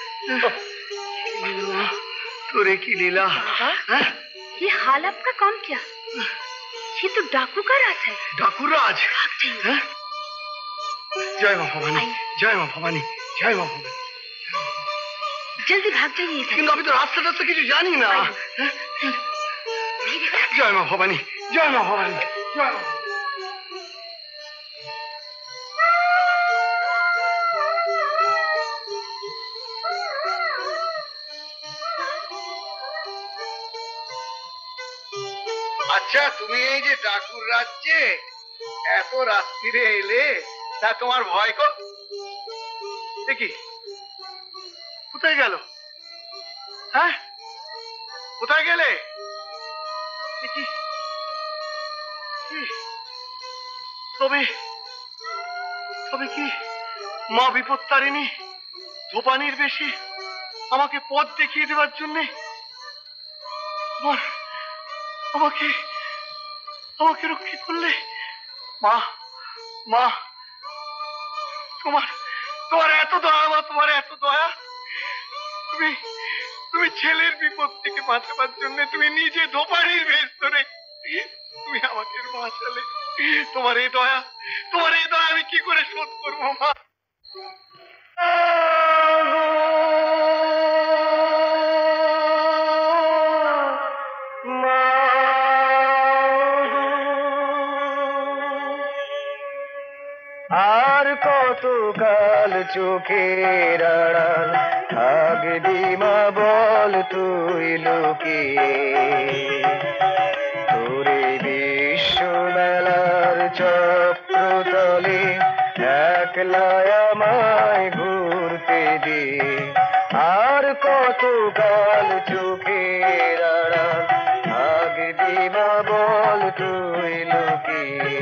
তোর কি লীলা? ये हाल आपका कौन किया? ये तो डाकू का राज है। डाकू राज? जय मां भवानी, जय मां भवानी, जय मां भवानी। जल्दी भाग जाइए। কিন্তু আমি তো রাস্তা কিছু জানি না। জয় মা ভবানী, জয় মা ভবানী, জয় মা। আচ্ছা, তুমি এই যে ডাকুর রাজ্যে এত রাত্রিরে এলে, তা তোমার ভয় কর? দেখি কোথায় গেল? হ্যাঁ, কোথায় গেলে? দেখি তবে কি মা বিপত্তারিণী ধোপানির বেশি আমাকে পথ দেখিয়ে দেওয়ার জন্যে আমাকে রক্ষা করলে? মা, মা, তোমার এত দয়া মা, তোমার তুমি তুমি ছেলের বিপদ থেকে বাঁচাবার জন্য তুমি নিজে ধোপানির বেশ ধরে তুমি আমাকে বাঁচালে। তোমার এই দয়া আমি কি করে শোধ করবো মা? আর কতকাল চোখের আড়াল থাকবি মা বল তুই লুকিয়ে, তোরে বিশ্বমেলার চক্রতলে একলা আমায় ঘুরতে দে। আর কতকাল চোখের আড়াল থাকবি মা বল তুই লুকিয়ে।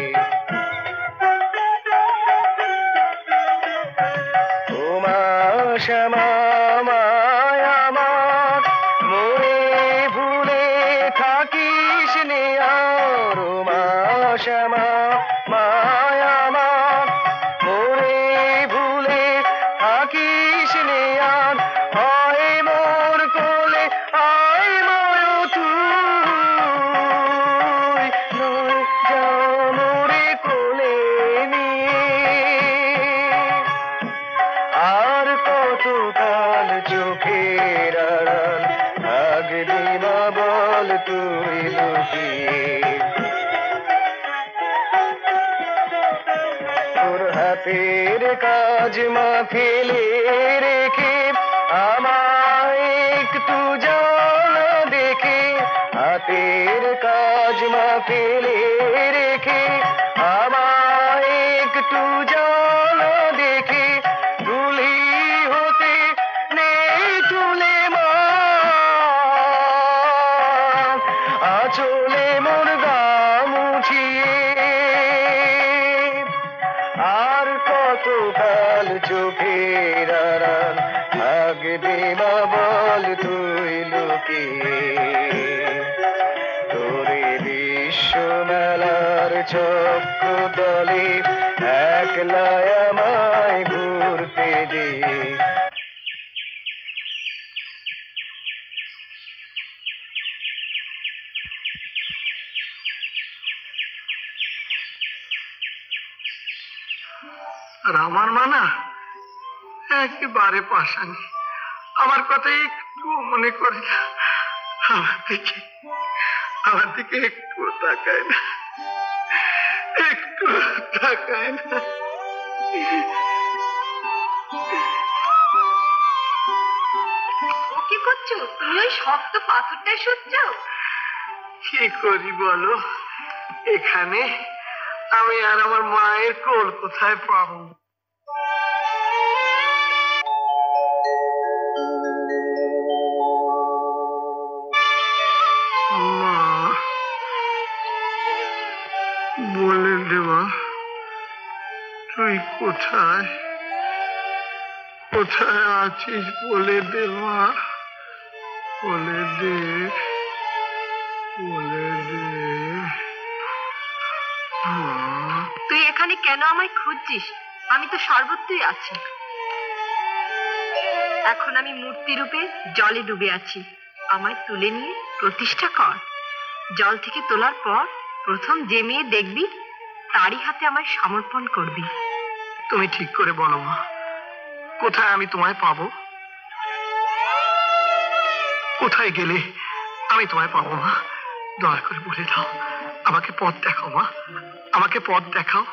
শ্যামা মায় আমার মোরে ভুলে থাকিস নে আর, মা শ্যামা মায় আমার মোরে ভুলে থাকিস নে আর। হয় মোর কোলে আয় ময় তুই, নয় যা মোরে কোলে নিয়ে। আর কতকাল চোখের আড়াল থাকবি মা বল তুই লুকিয়ে। তোর হাতের কাজ মা ফেলে রেখে আমায় একটু জানা দেখে, হাতের কাজ মা ফেলে রেখে আমায় একটু জানা দেখে। তুলি হতে নেই তুলে মা আঁচলে মোর গা মুছিয়ে। আর কতকাল চোখের আড়াল থাকবি মা বল তুই লুকিয়ে, তোরে বিশ্বমেলার চক্রতলে একলা আমায় ঘুরতে দে। আর আমার মা না একেবারে পাশানি, আমার কথা একটু মনে করে না, আমার দিকে একটু তাকায় না, একটু তাকায় না। ও কি করছো তুমি? ওই শক্ত পাথরটায় শুচ্ছ? কি করি বলো, এখানে আমি আর আমার মায়ের কোল কোথায় পাবো? মা বলে দেওয়া তুই কোথায় কোথায় আছিস? বলে দে মা, বলে দে, বলে দে। তুই এখানে কেন আমায় খুঁজছিস? আমি তো সর্বত্রই আছি। এখন আমি মূর্তি রূপে জলে ডুবে আছি, আমায় তুলে নিয়ে প্রতিষ্ঠা কর। জল থেকে তোলার পর প্রথম যে মেয়ে দেখবি তারই হাতে আমায় সমর্পণ করবি। তুমি ঠিক করে বলো মা, কোথায় আমি তোমায় পাবো? কোথায় গেলে আমি তোমায় পাবো মা? দয়া করে বলে দাও, আমাকে পথ দেখাও মা, আমাকে পথ দেখাও।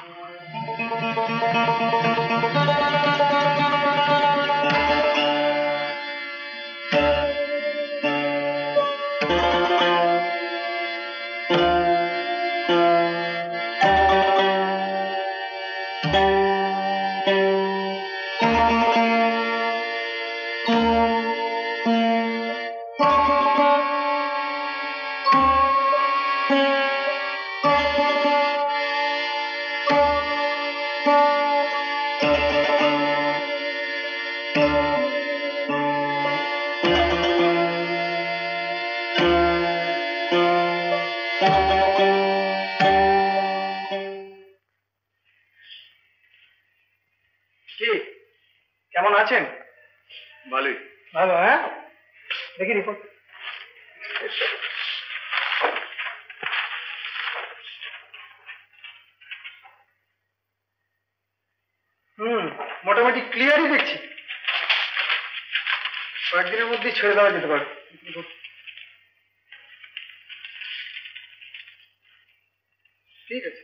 কেমন আছেন? ভালোই। ভালো, হ্যাঁ দেখি রিপোর্ট। মোটামুটি ক্লিয়ারই দেখছি, কয়েকদিনের মধ্যেই ছেড়ে দেওয়া যেতে পারে। ঠিক আছে,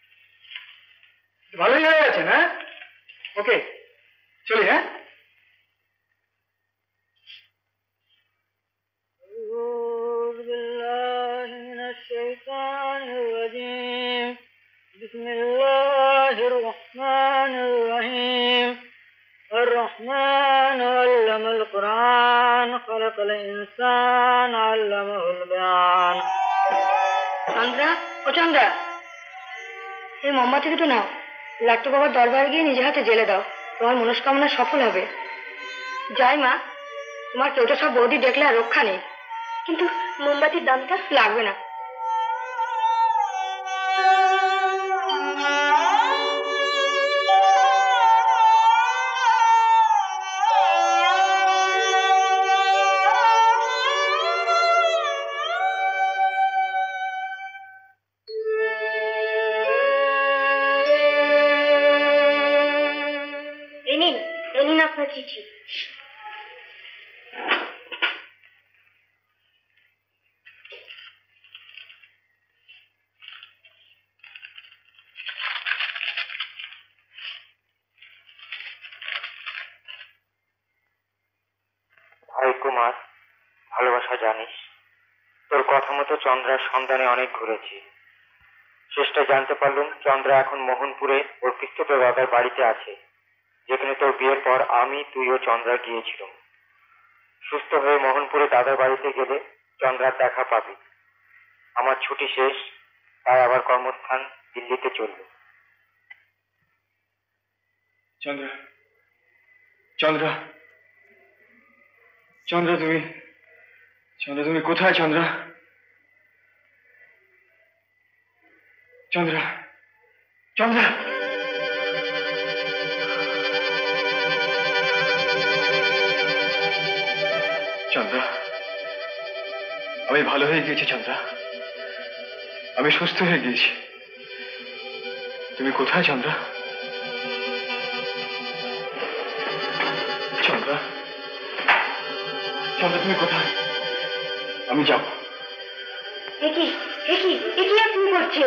ভালোই হয়ে গেছেন। হ্যাঁ ওকে, চলি। হ্যাঁ بسم الله الرحمن الرحيم الرحمن علم القرآن خلق الإنسان علمه البيان। চন্দ্রা, ও চন্দ্রা, এই মোমবাতি দুটো নাও, লাট্টু বাবার দরবারে গিয়ে নিজে হাতে জেলে দাও, তোমার মনস্কামনা সফল হবে। জয় মা, তোমার কেউটা সব বৌদি দেখলে আর রক্ষা নেই, কিন্তু মোমবাতির দামটা লাগবে না। আপনার চিঠি। ভাই কুমার, ভালোবাসা জানিস, তোর কথা মতো চন্দ্রার সন্ধানে অনেক ঘুরেছি। শেষটা জানতে পারলুম চন্দ্রা এখন মোহনপুরে ওর পিস্তত দাদার বাড়িতে আছে, যেখানে তোর বিয়ের পর আমি, তুই ও চন্দ্রা গিয়েছিলাম। সুস্থ হয়ে মোহনপুরে দাদার বাড়িতে গেলে চন্দ্রার দেখা পাবি। আমার ছুটি শেষ, তাই আবার কর্মস্থান দিল্লিতে চলল। চন্দ্রা, চন্দ্রা, চন্দ্রা, তুমি কোথায়? চন্দ্রা, চন্দ্রা, চন্দ্রা, চন্দ্রা, আমি ভালো হয়ে গিয়েছি। চন্দ্রা, আমি সুস্থ হয়ে গিয়েছি। তুমি কোথায়? চন্দ্রা, চন্দ্রা, চন্দ্রা, তুমি কোথায়? আমি যাব। আপনি করছেন?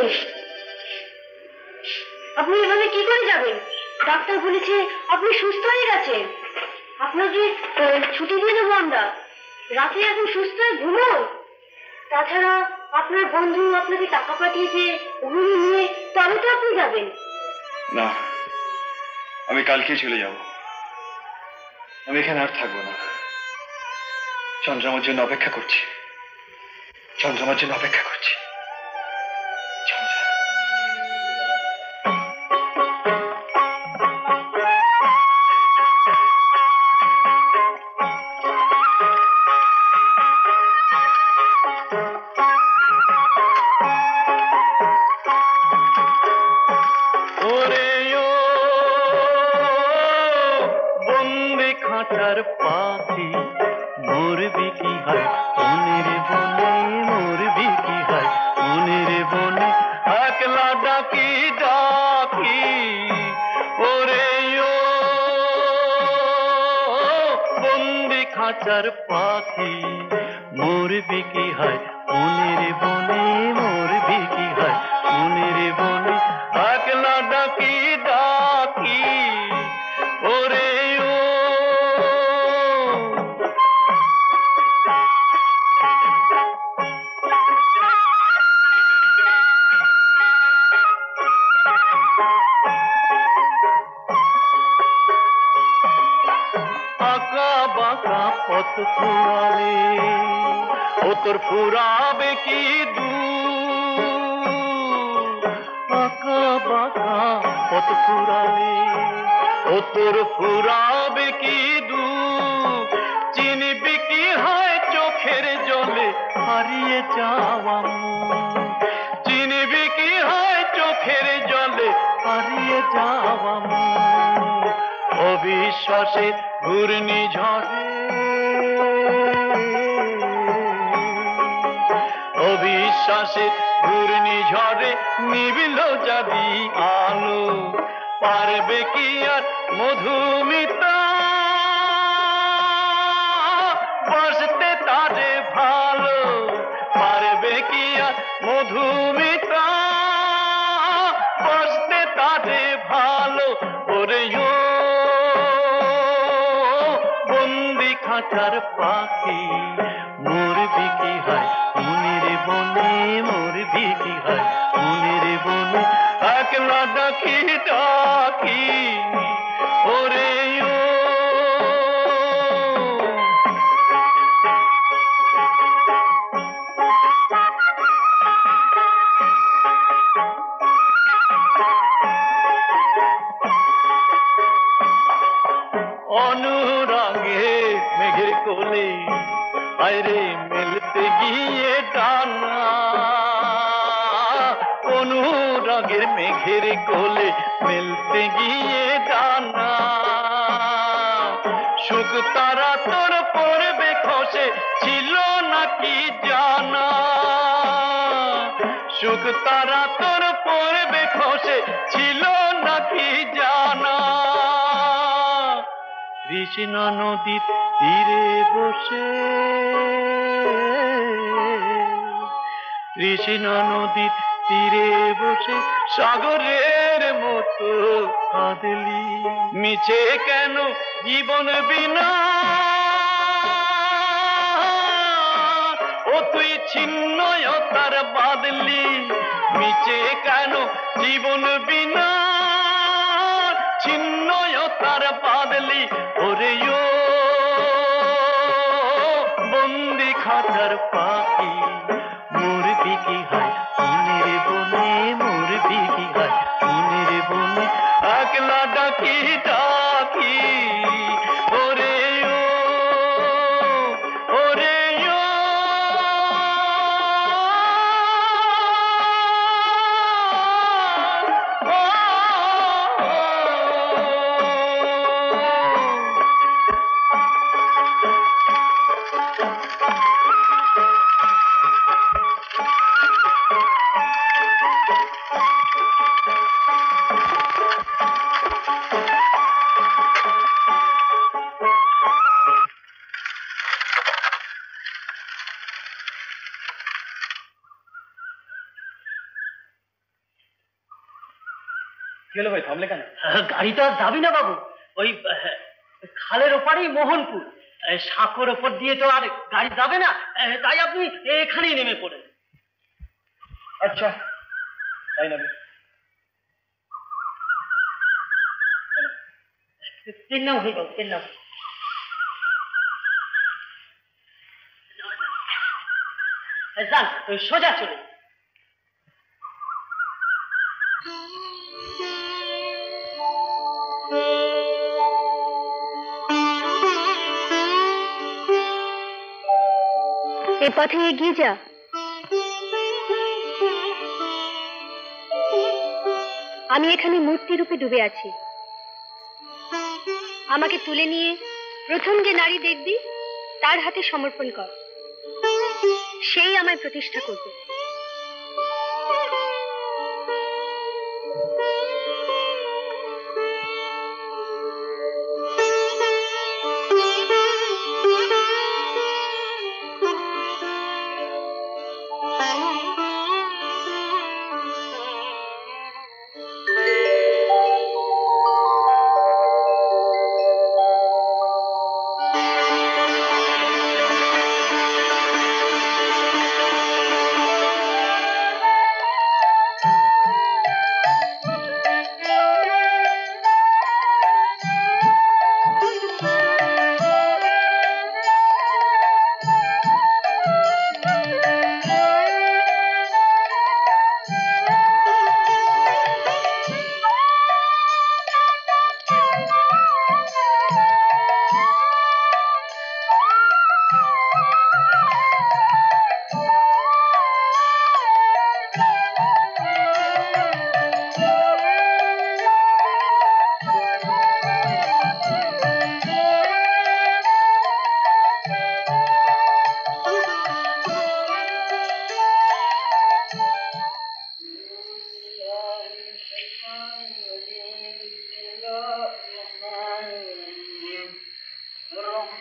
আপনি এভাবে কি করে যাবেন? ডাক্তার বলেছে আপনি সুস্থ হয়ে গেছেন। আপনাকে ছুটি দিয়ে দেবো আমরা, রাতে এখন সুস্থ হয়ে ঘুমোন। তাছাড়া আপনার বন্ধু আপনাকে টাকা পাঠিয়েছে, ওগুলো নিয়ে তবে তো আপনি যাবেন। না, আমি কালকেই চলে যাব। আমি এখানে আর থাকবো না। চন্দ্রা আমার জন্য অপেক্ষা করছি। চন্দ্রা আমার জন্য অপেক্ষা করছি। পাখি মরবি কি হয় মনের বনে, মরবি কি হয় মনের বনে, একলা ডাকি ডাকি ওরে ও বন্দি খাঁচার পাখি মরবি কি হয় মনের বনে, মরবি কি হয় মনের বনে, একলা ডাকি ডাকি ওরে পথ ফুরালে ও তোর ফুরাবে কি দূর, আঁকা বাঁকা পথ ফুরালে ও তোর ফুরাবে কি দূর, চিনবি কি হয় চোখের জলে হারিয়ে যাওয়া মুখ, চিনবি কি হয় চোখের জলে হারিয়ে যাওয়া মুখ, অবিশ্বাসের ঘূর্ণিঝড়ে দিবসে ঘূর্ণিঝড়ে নিবিল যদি আলো, পারবে কি আর মধুমিতা বসতে তারে ভালো, পারবে কি আর মধুমিতা বসতে তারে ভালো। ওরে ও বন্দি খাঁচার পাখি মরবি কি হয় মনের বনে, মরবি কি হয় মনের বনে, একলা ডাকি ডাকি ওরে ও। অনুরাগে মেঘের কোলে আরে মেলতে গিয়ে ডানা, অনুরাগের মেঘের কোলে মেলতে গিয়ে ডানা, সুখ তারা তোর পড়বে খসে ছিল নাকি জানা, সুখ তারা তোর পড়বে খসে ছিল নাকি জানা। কৃষ্ণা নদীর তীরে বসে, কৃষ্ণা নদীর তীরে বসে সাগরের মতো কাঁদলি, মিছে কেন জীবন বিনা ও তুই ছিন্নতার বাদলি, মিছে কেন জীবন বিনা ছিন্নতার বাদলি। ওরে ও বন্দি খাঁচার পাখি মরবি কি হয় মনের বনে, মরবি কি হয় মনের বনে, একলা ডাকি ডাকি ওরে ও, ওরে ও। গেল ভাই, থামলে কেন? গাড়ি তো আর যাবি না বাবু, ওই খালের ওপারেই মোহনপুর, সাঁকোর ওপর দিয়ে তো আর গাড়ি যাবে না, তাই আপনি এখানেই নেমে পড়েন। আচ্ছা তাই নেবে, তেল নাও হয়ে যাও, তেল নাও। যান সোজা চলে। এ পথে এগিয়ে যা। আমি এখানে মূর্তি রূপে ডুবে আছি। আমাকে তুলে নিয়ে প্রথম যে নারী দেখবি তার হাতে সমর্পণ কর, সেই আমায় প্রতিষ্ঠা করবে।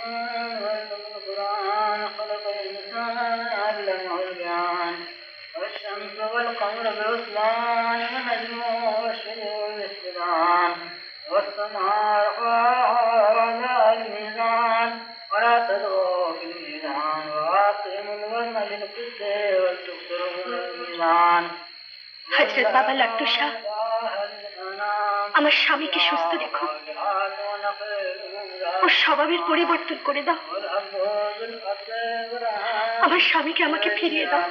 القرآن خلق الإنسان علمه البيان والشمس والقمر بحسبان والنجم والشجر يسجدان والسماء رفعها الميزان ولا تطغوا في الميزان وأقيموا الوزن بالقسط ولتكسروا الميزان হযরত বাবা লাট্টু শাহ, আমার স্বামীকে সুস্থ রেখো, ওর স্বভাবের পরিবর্তন করে দাও। আমার স্বামীকে আমাকে ফিরিয়ে দাও,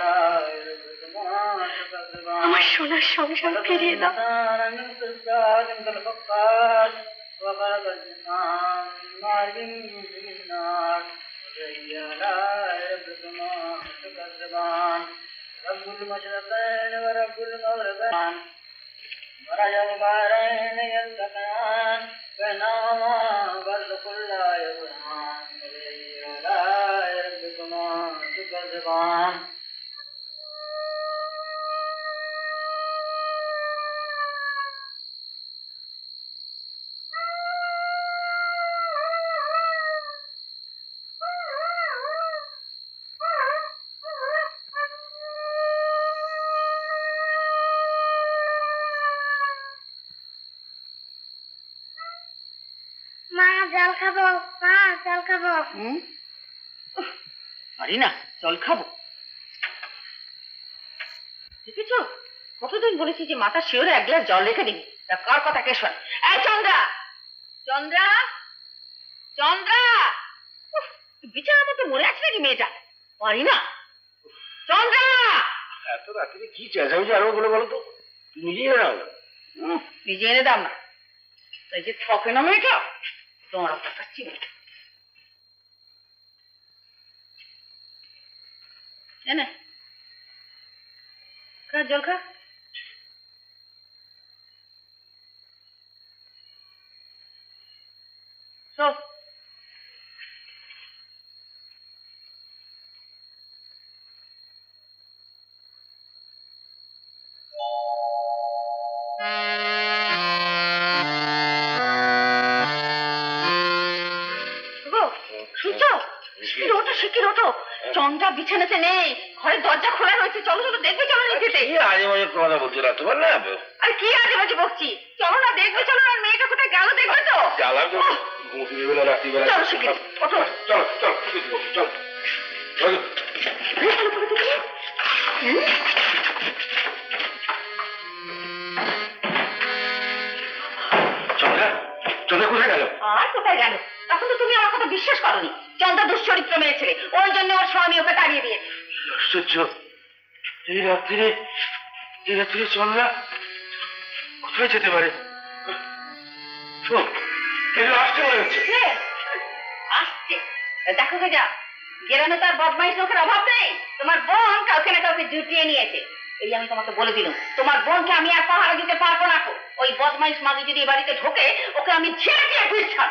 আমার সোনার সংসার ফিরিয়ে দাও। رب المشرقين ورب المغربين مرج البحرين يلتقيان بينهما برزخ لا يبغيان فبأي آلاء ربكما تكذبان পারি না জল খাবো। দেখেছো, কতদিন বলেছি যে মাথা শিওরে এক গ্লাস জল রেখে দিবি, তা কার কথা কে শোনে? এই চন্দ্রা, চন্দ্রা, চন্দ্রা, বিছানার মধ্যে মরে আছে নাকি মেয়েটা? পারি না। চন্দ্রা, এত রাত্রে কি চেঁচামেচি আরো বলে বলো তো, নিজে এনে দাও। নিজে এনে দাও না, তাই যে থকে না মেয়েটা, তোমার পাচ্ছি না। এনে খা, জল খা। সব চন্দ্রা বিছানাতে নেই, ঘরের দরজা খোলা রয়েছে। চলো চলো দেখবে, চলো নিচেতে। আজে বাজে কথা বলছো না তোমার না? আর কি আজে বাজে বকছি? চলো না দেখবে, চলো না। মেয়েটা কোথায় গেল দেখবে তো? জ্বালাম তো ঘুমিয়ে বেলা রাত্রিবেলা। চলো শিখিয়ে চলো চলো চলো চলো। চন্দ্রা, চন্দ্রা কোথায় গেল? আর কোথায় গেল? তখন তো তুমি আমার কথা বিশ্বাস করোনি। চন্দ্রা দুশ্চরিত্র মেয়ে ছেলে, ওই জন্য ওর স্বামী ওকে তাড়িয়ে দিয়েছে। আশ্চর্য, এই রাত্রিরে চন্দ্রা কোথায় যেতে পারে? আসছে মনে হচ্ছে। আসছে, দেখো গে যা। গেরানো তার বদমাইশ লোকের অভাব নেই। তোমার বোন কাউকে না কাউকে জুটিয়ে নিয়েছে। এই আমি তোমাকে বলে দিলাম, তোমার বোনকে আমি আর পাহারা দিতে পারবো না। ওই বদমাইশ মাগি যদি এ বাড়িতে ঢোকে, ওকে আমি ছেড়ে দিয়ে বুঝছাম।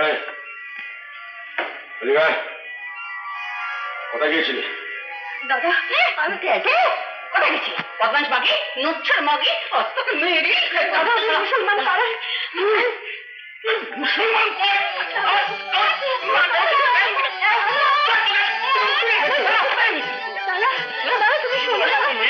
কোথায় গিয়েছিলি? দাদা, আমি কোথায় গেছি? বদমাইশ মাগি, নুচ্ছার মাগি, তোকে মেরে মুসলমান পাড়ায়। মুসলমান তুমি শোনো,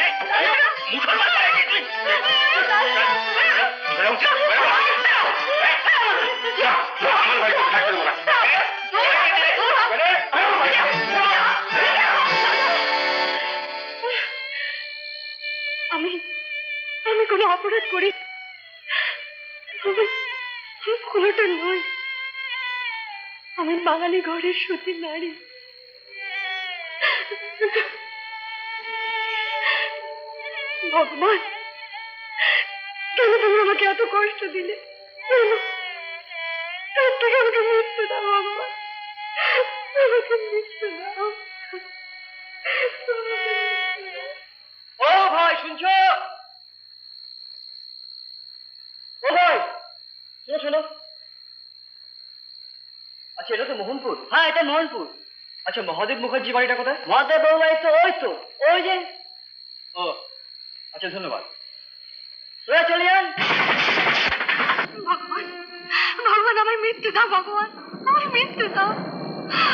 আমি কোনো অপরাধ করি কোনোটা নয়। আমি বাঙালি ঘরের সতী নারী। ভগবান, কেন তুমি আমাকে এত কষ্ট দিলে? তার থেকে আমাকে মৃত্যু দাও ভগবান, আমাকে মৃত্যু দাও। ও ভাই, শুনছো? ও ভাই, শোনো শোনো। আচ্ছা, এটা তো মোহনপুর। হ্যাঁ, এটা মোহনপুর। আচ্ছা, মহাদেব মুখার্জি বাড়িটা কোথায়? মহাদেব বাবু বাড়ি তো ওই যে। ও আচ্ছা, ধন্যবাদ। চলে যান। ভগবান, ভগবান, আমার মৃত্যু দাও ভগবান, আমার মৃত্যু দাও।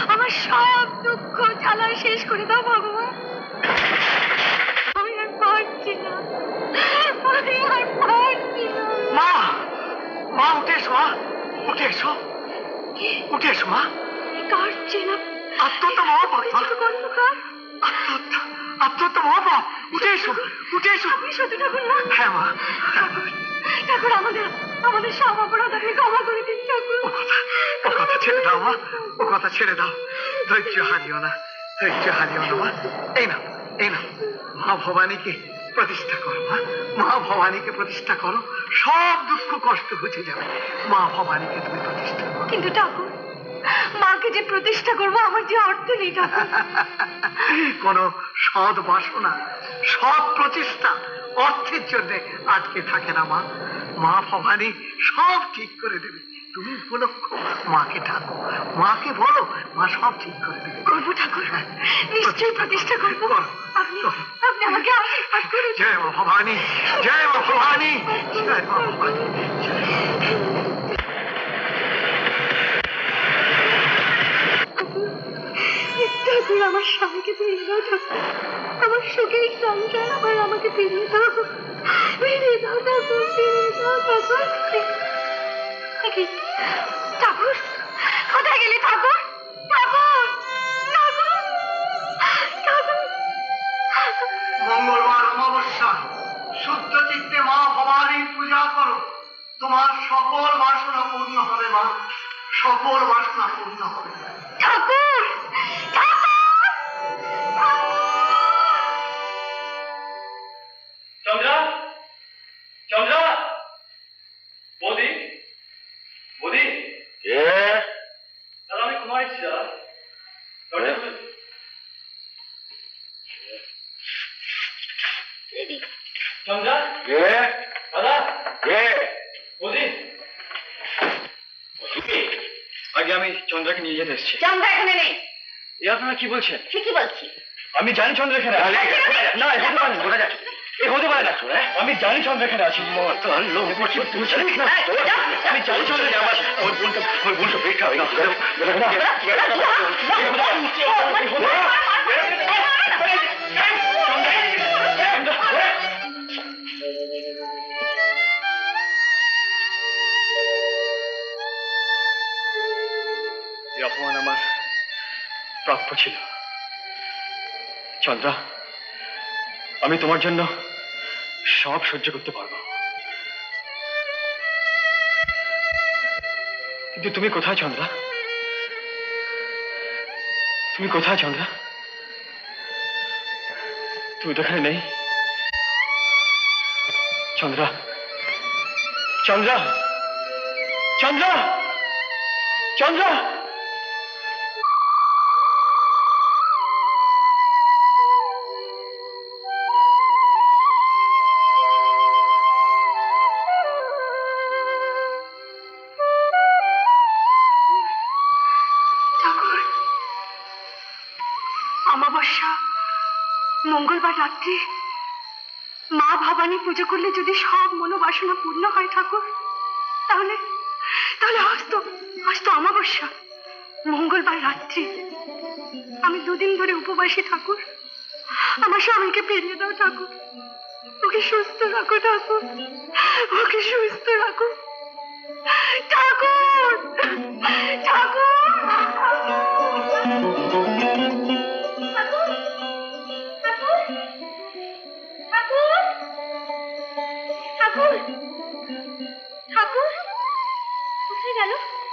জ্বালা শেষ করে দাও ভগবান। আমি আর পারছি না, আমি আর পারছি না। মা, মা উঠে এসো, মা উঠে এসো, উঠে এসো মা। কার চেনা? আত্মহত্যা মহাপাপ, কর্মকার আত্মহত্যা, আত্মহত্যা মহাপাপ। উঠে এসো, উঠে এসো। আপনি সত্যি ঠাকুর না? হ্যাঁ মা। ঠাকুর আমাদের আমাদের সব অপরাধ আপনি ক্ষমা করে দিন ঠাকুর। ও কথা ছেড়ে দাও মা, ও কথা ছেড়ে দাও। ধৈর্য হারিও না, ধৈর্য হারিও না মা। এই না, এই না, মা ভবানীকে প্রতিষ্ঠা করো মা, মা ভবানীকে প্রতিষ্ঠা করো, সব দুঃখ কষ্ট ঘুচে যাবে। মা ভবানীকে তুমি প্রতিষ্ঠা করো। কিন্তু ঠাকুর, মাকে যে প্রতিষ্ঠা করবো আমার যে অর্থ নেই ঠাকুর। কোন সৎ বাসনা, সৎ প্রচেষ্টা অর্থের জন্য আটকে থাকে না মা। মা ভবানী সব ঠিক করে দেবে। তুমি উপলক্ষ মাকে ডাকো, মাকে বলো, মা সব ঠিক করে দেবে। করবো ঠাকুর, নিশ্চয়ই প্রতিষ্ঠা করবো। আপনি আপনি আমাকে আশীর্বাদ করুন। জয় মা ভবানী, জয় মা ভবানী, জয় মা ভবানী। ঠাকুর আমার স্বামীকে ফিরিয়ে দাও ঠাকুর, আমার সুখের সংসার আবার আমাকে ফিরিয়ে দাও, ফিরিয়ে দাও ঠাকুর, ফিরিয়ে দাও ঠাকুর। ঠাকুর কোথায় গেলে ঠাকুর? ঠাকুর, ঠাকুর, ঠাকুর। মঙ্গলবার অমাবস্যা, শুদ্ধ চিত্তে মা ভবানীর পূজা করো, তোমার সকল বাসনা পূর্ণ হবে মা, সকল বাসনা পূর্ণ হবে। ঠাকুর, চন্দ্রা, চন্দ্রা, বৌদি, বৌদি, দাদা আমি ঘুমাইছি দাদা। চন্দ্রা, দাদা, বৌদি, আগে আমি চন্দ্রাকে নিয়ে যেতে এসেছি। চন্দ্রা এখানে নেই। এ আপনারা কি বলছেন? ঠিকই বলছি। আমি জানি চন্দ্র এখানে আছে। না হতে পারে না, বোঝা যাচ্ছে। এ হতে পারে না, আমি জানি চন্দ্র এখানে আছে। আমি জানি চন্দ্র ওর বোনটা বেশা হয়ে গেছে। এই অপমান আমার প্রাপ্য ছিল। চন্দ্রা, আমি তোমার জন্য সব সহ্য করতে পারবো, কিন্তু তুমি কোথায় চন্দ্রা? তুমি কোথায় চন্দ্রা? তুমি তো এখানে নেই। চন্দ্রা, চন্দ্রা, চন্দ্রা, চন্দ্রা। অমাবস্যা, মঙ্গলবার রাত্রে মা ভবানী পুজো করলে যদি সব মনোবাসনা পূর্ণ হয় ঠাকুর, তাহলে তাহলে আজ তো অমাবস্যা, মঙ্গলবার রাত্রে আমি দুদিন ধরে উপবাসী ঠাকুর। আমার স্বামীকে ফিরিয়ে দাও ঠাকুর, ওকে সুস্থ রাখো ঠাকুর, ওকে সুস্থ রাখো ঠাকুর, ঠাকুর। ঠাকুর, ঠাকুর কোথায় গেল?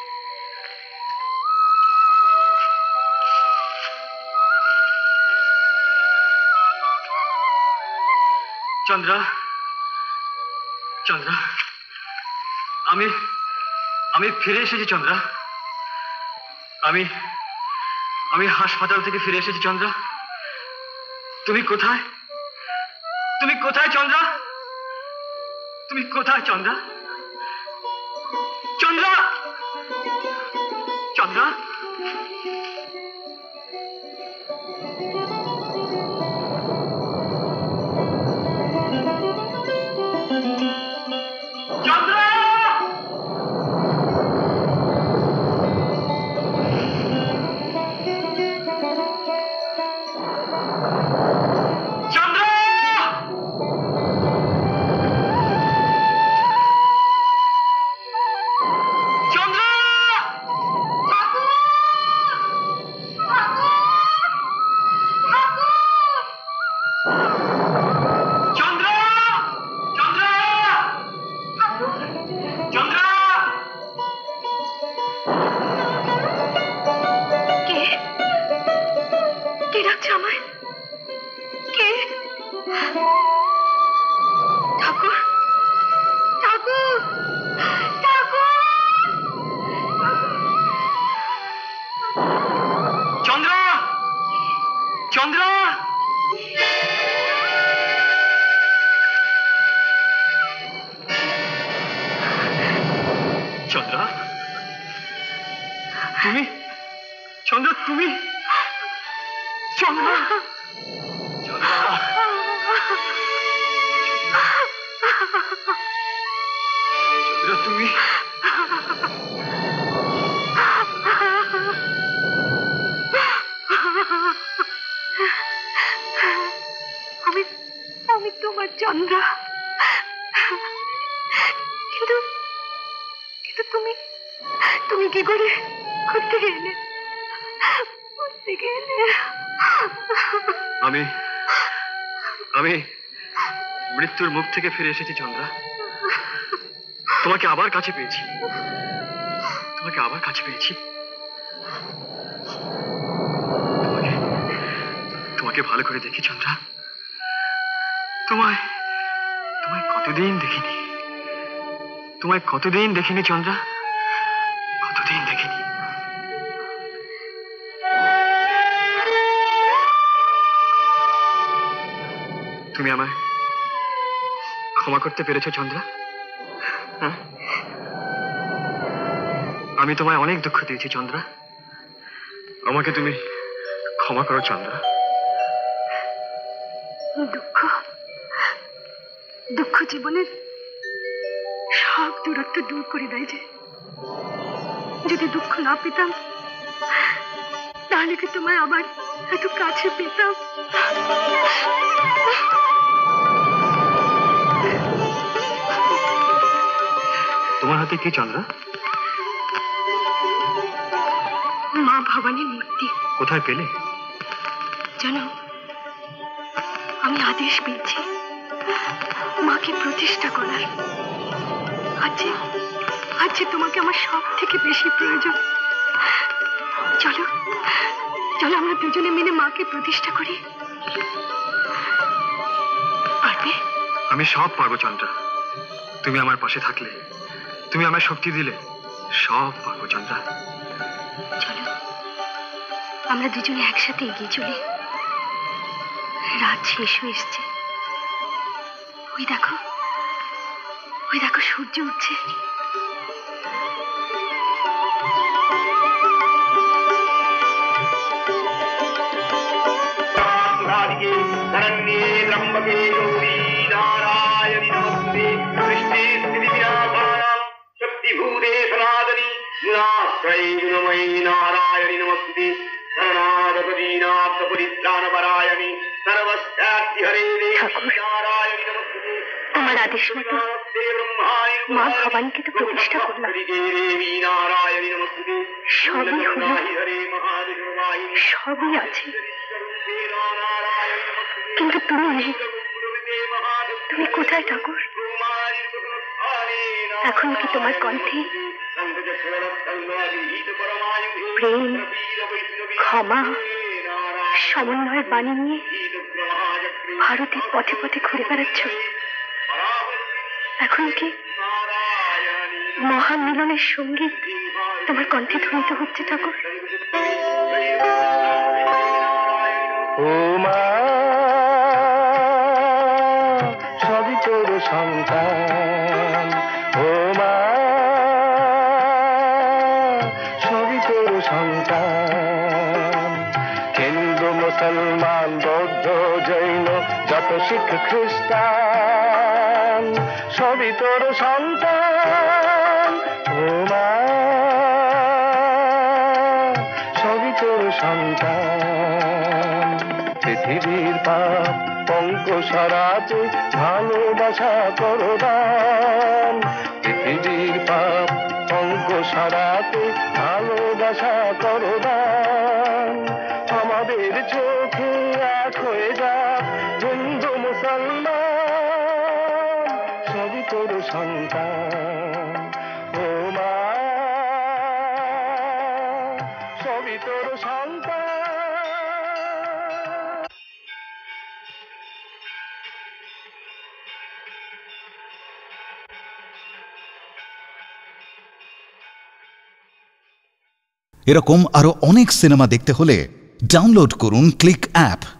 চন্দ্রা, চন্দ্রা, আমি ফিরে এসেছি চন্দ্রা। আমি হাসপাতাল থেকে ফিরে এসেছি চন্দ্রা। তুমি কোথায়? তুমি কোথায় চন্দ্রা? তুমি কোথায় চন্দ্রা? চন্দ্রা, চন্দ্রা। কে ডাকছে আমায়? কে? ঠাকুর, ঠাকুর, ঠাকুর! চন্দ্রা, চন্দ্রা! চন্দ্রা, তুমি? চন্দ্রা, তুমি? চন্দ্রা, চন্দ্রা, চন্দ্রা, তুমি? আমি তোমার চন্দ্রা, কিন্তু কিন্তু তুমি তুমি কি করে কোত্থেকে এলে? কোত্থেকে এলে? আমি আমি মৃত্যুর মুখ থেকে ফিরে এসেছি চন্দ্রা। তোমাকে আবার কাছে পেয়েছি, তোমাকে আবার কাছে পেয়েছি। তোমাকে ভালো করে দেখি চন্দ্রা। তোমায় তোমায় কতদিন দেখিনি, তোমায় কতদিন দেখিনি চন্দ্রা, কতদিন দেখিনি। তুমি আমায় ক্ষমা করতে পেরেছো চন্দ্রা? হ্যাঁ, আমি তোমায় অনেক দুঃখ দিয়েছি চন্দ্রা, আমাকে তুমি ক্ষমা করো চন্দ্রা। দুঃখ দুঃখ জীবনের সব দূরত্ব দূর করে দেয়। যে যদি দুঃখ না পেতাম তাহলে কি তোমায় আবার এত কাছে পেতাম? তোমার হাতে কি চন্দ্রা? মা ভবানীর মূর্তি। কোথায় পেলে? জানো, আমি আদেশ পেয়েছি মাকে প্রতিষ্ঠা করার। আজ তোমাকে আমার সব থেকে বেশি প্রয়োজন। চলো চলো আমরা দুজনে মিলে মাকে প্রতিষ্ঠা করি। পারবে? আমি সব পারবো চন্দ্রা, তুমি আমার পাশে থাকলে, তুমি আমার শক্তি দিলে সব পারবো চন্দ্রা। চলো আমরা দুজনে একসাথে এগিয়ে চলি। রাত শেষ হয়ে এসছে। ওই দেখো সূর্য উঠছে। नारायणी नमस्ते शरणागत परित्राण परायणी सर्वस्यार्ति हरे नारायणी नमस्ते। আমার আদেশ মতো মা ভবানীকে তো প্রতিষ্ঠা করলাম। সবই হলো, সবই আছে, কিন্তু তুমি নেই। তুমি কোথায় ঠাকুর? এখন কি তোমার কণ্ঠে প্রেম, ক্ষমা, সমন্বয়ের বাণী নিয়ে ভারতের পথে পথে ঘুরে বেড়াচ্ছ? এখন কি মহান মিলনের সঙ্গীত তোমার কণ্ঠে ধ্বনিত হচ্ছে ঠাকুর? ও মা, সবই তোর সন্তান। ও মা, সবই তোর সন্তান। হিন্দু, মুসলমান, বৌদ্ধ, জৈন, যত শিখ খ্রিস্টান, সবই তোর সন্তান। ও মা, সবই তোর সন্তান। পৃথিবীর পাপ পঙ্ক সরাতে ভালোবাসা করো দান। পৃথিবীর পাপ পঙ্ক সরাতে ভালোবাসা করো দান। আমাদের চোখে এক হয়ে যাক হিন্দু মুসলমান, সবই তোর সন্তান। ও মা, সবই তোর সন্তান। এরকম আরো অনেক সিনেমা দেখতে হলে ডাউনলোড করুন ক্লিক অ্যাপ।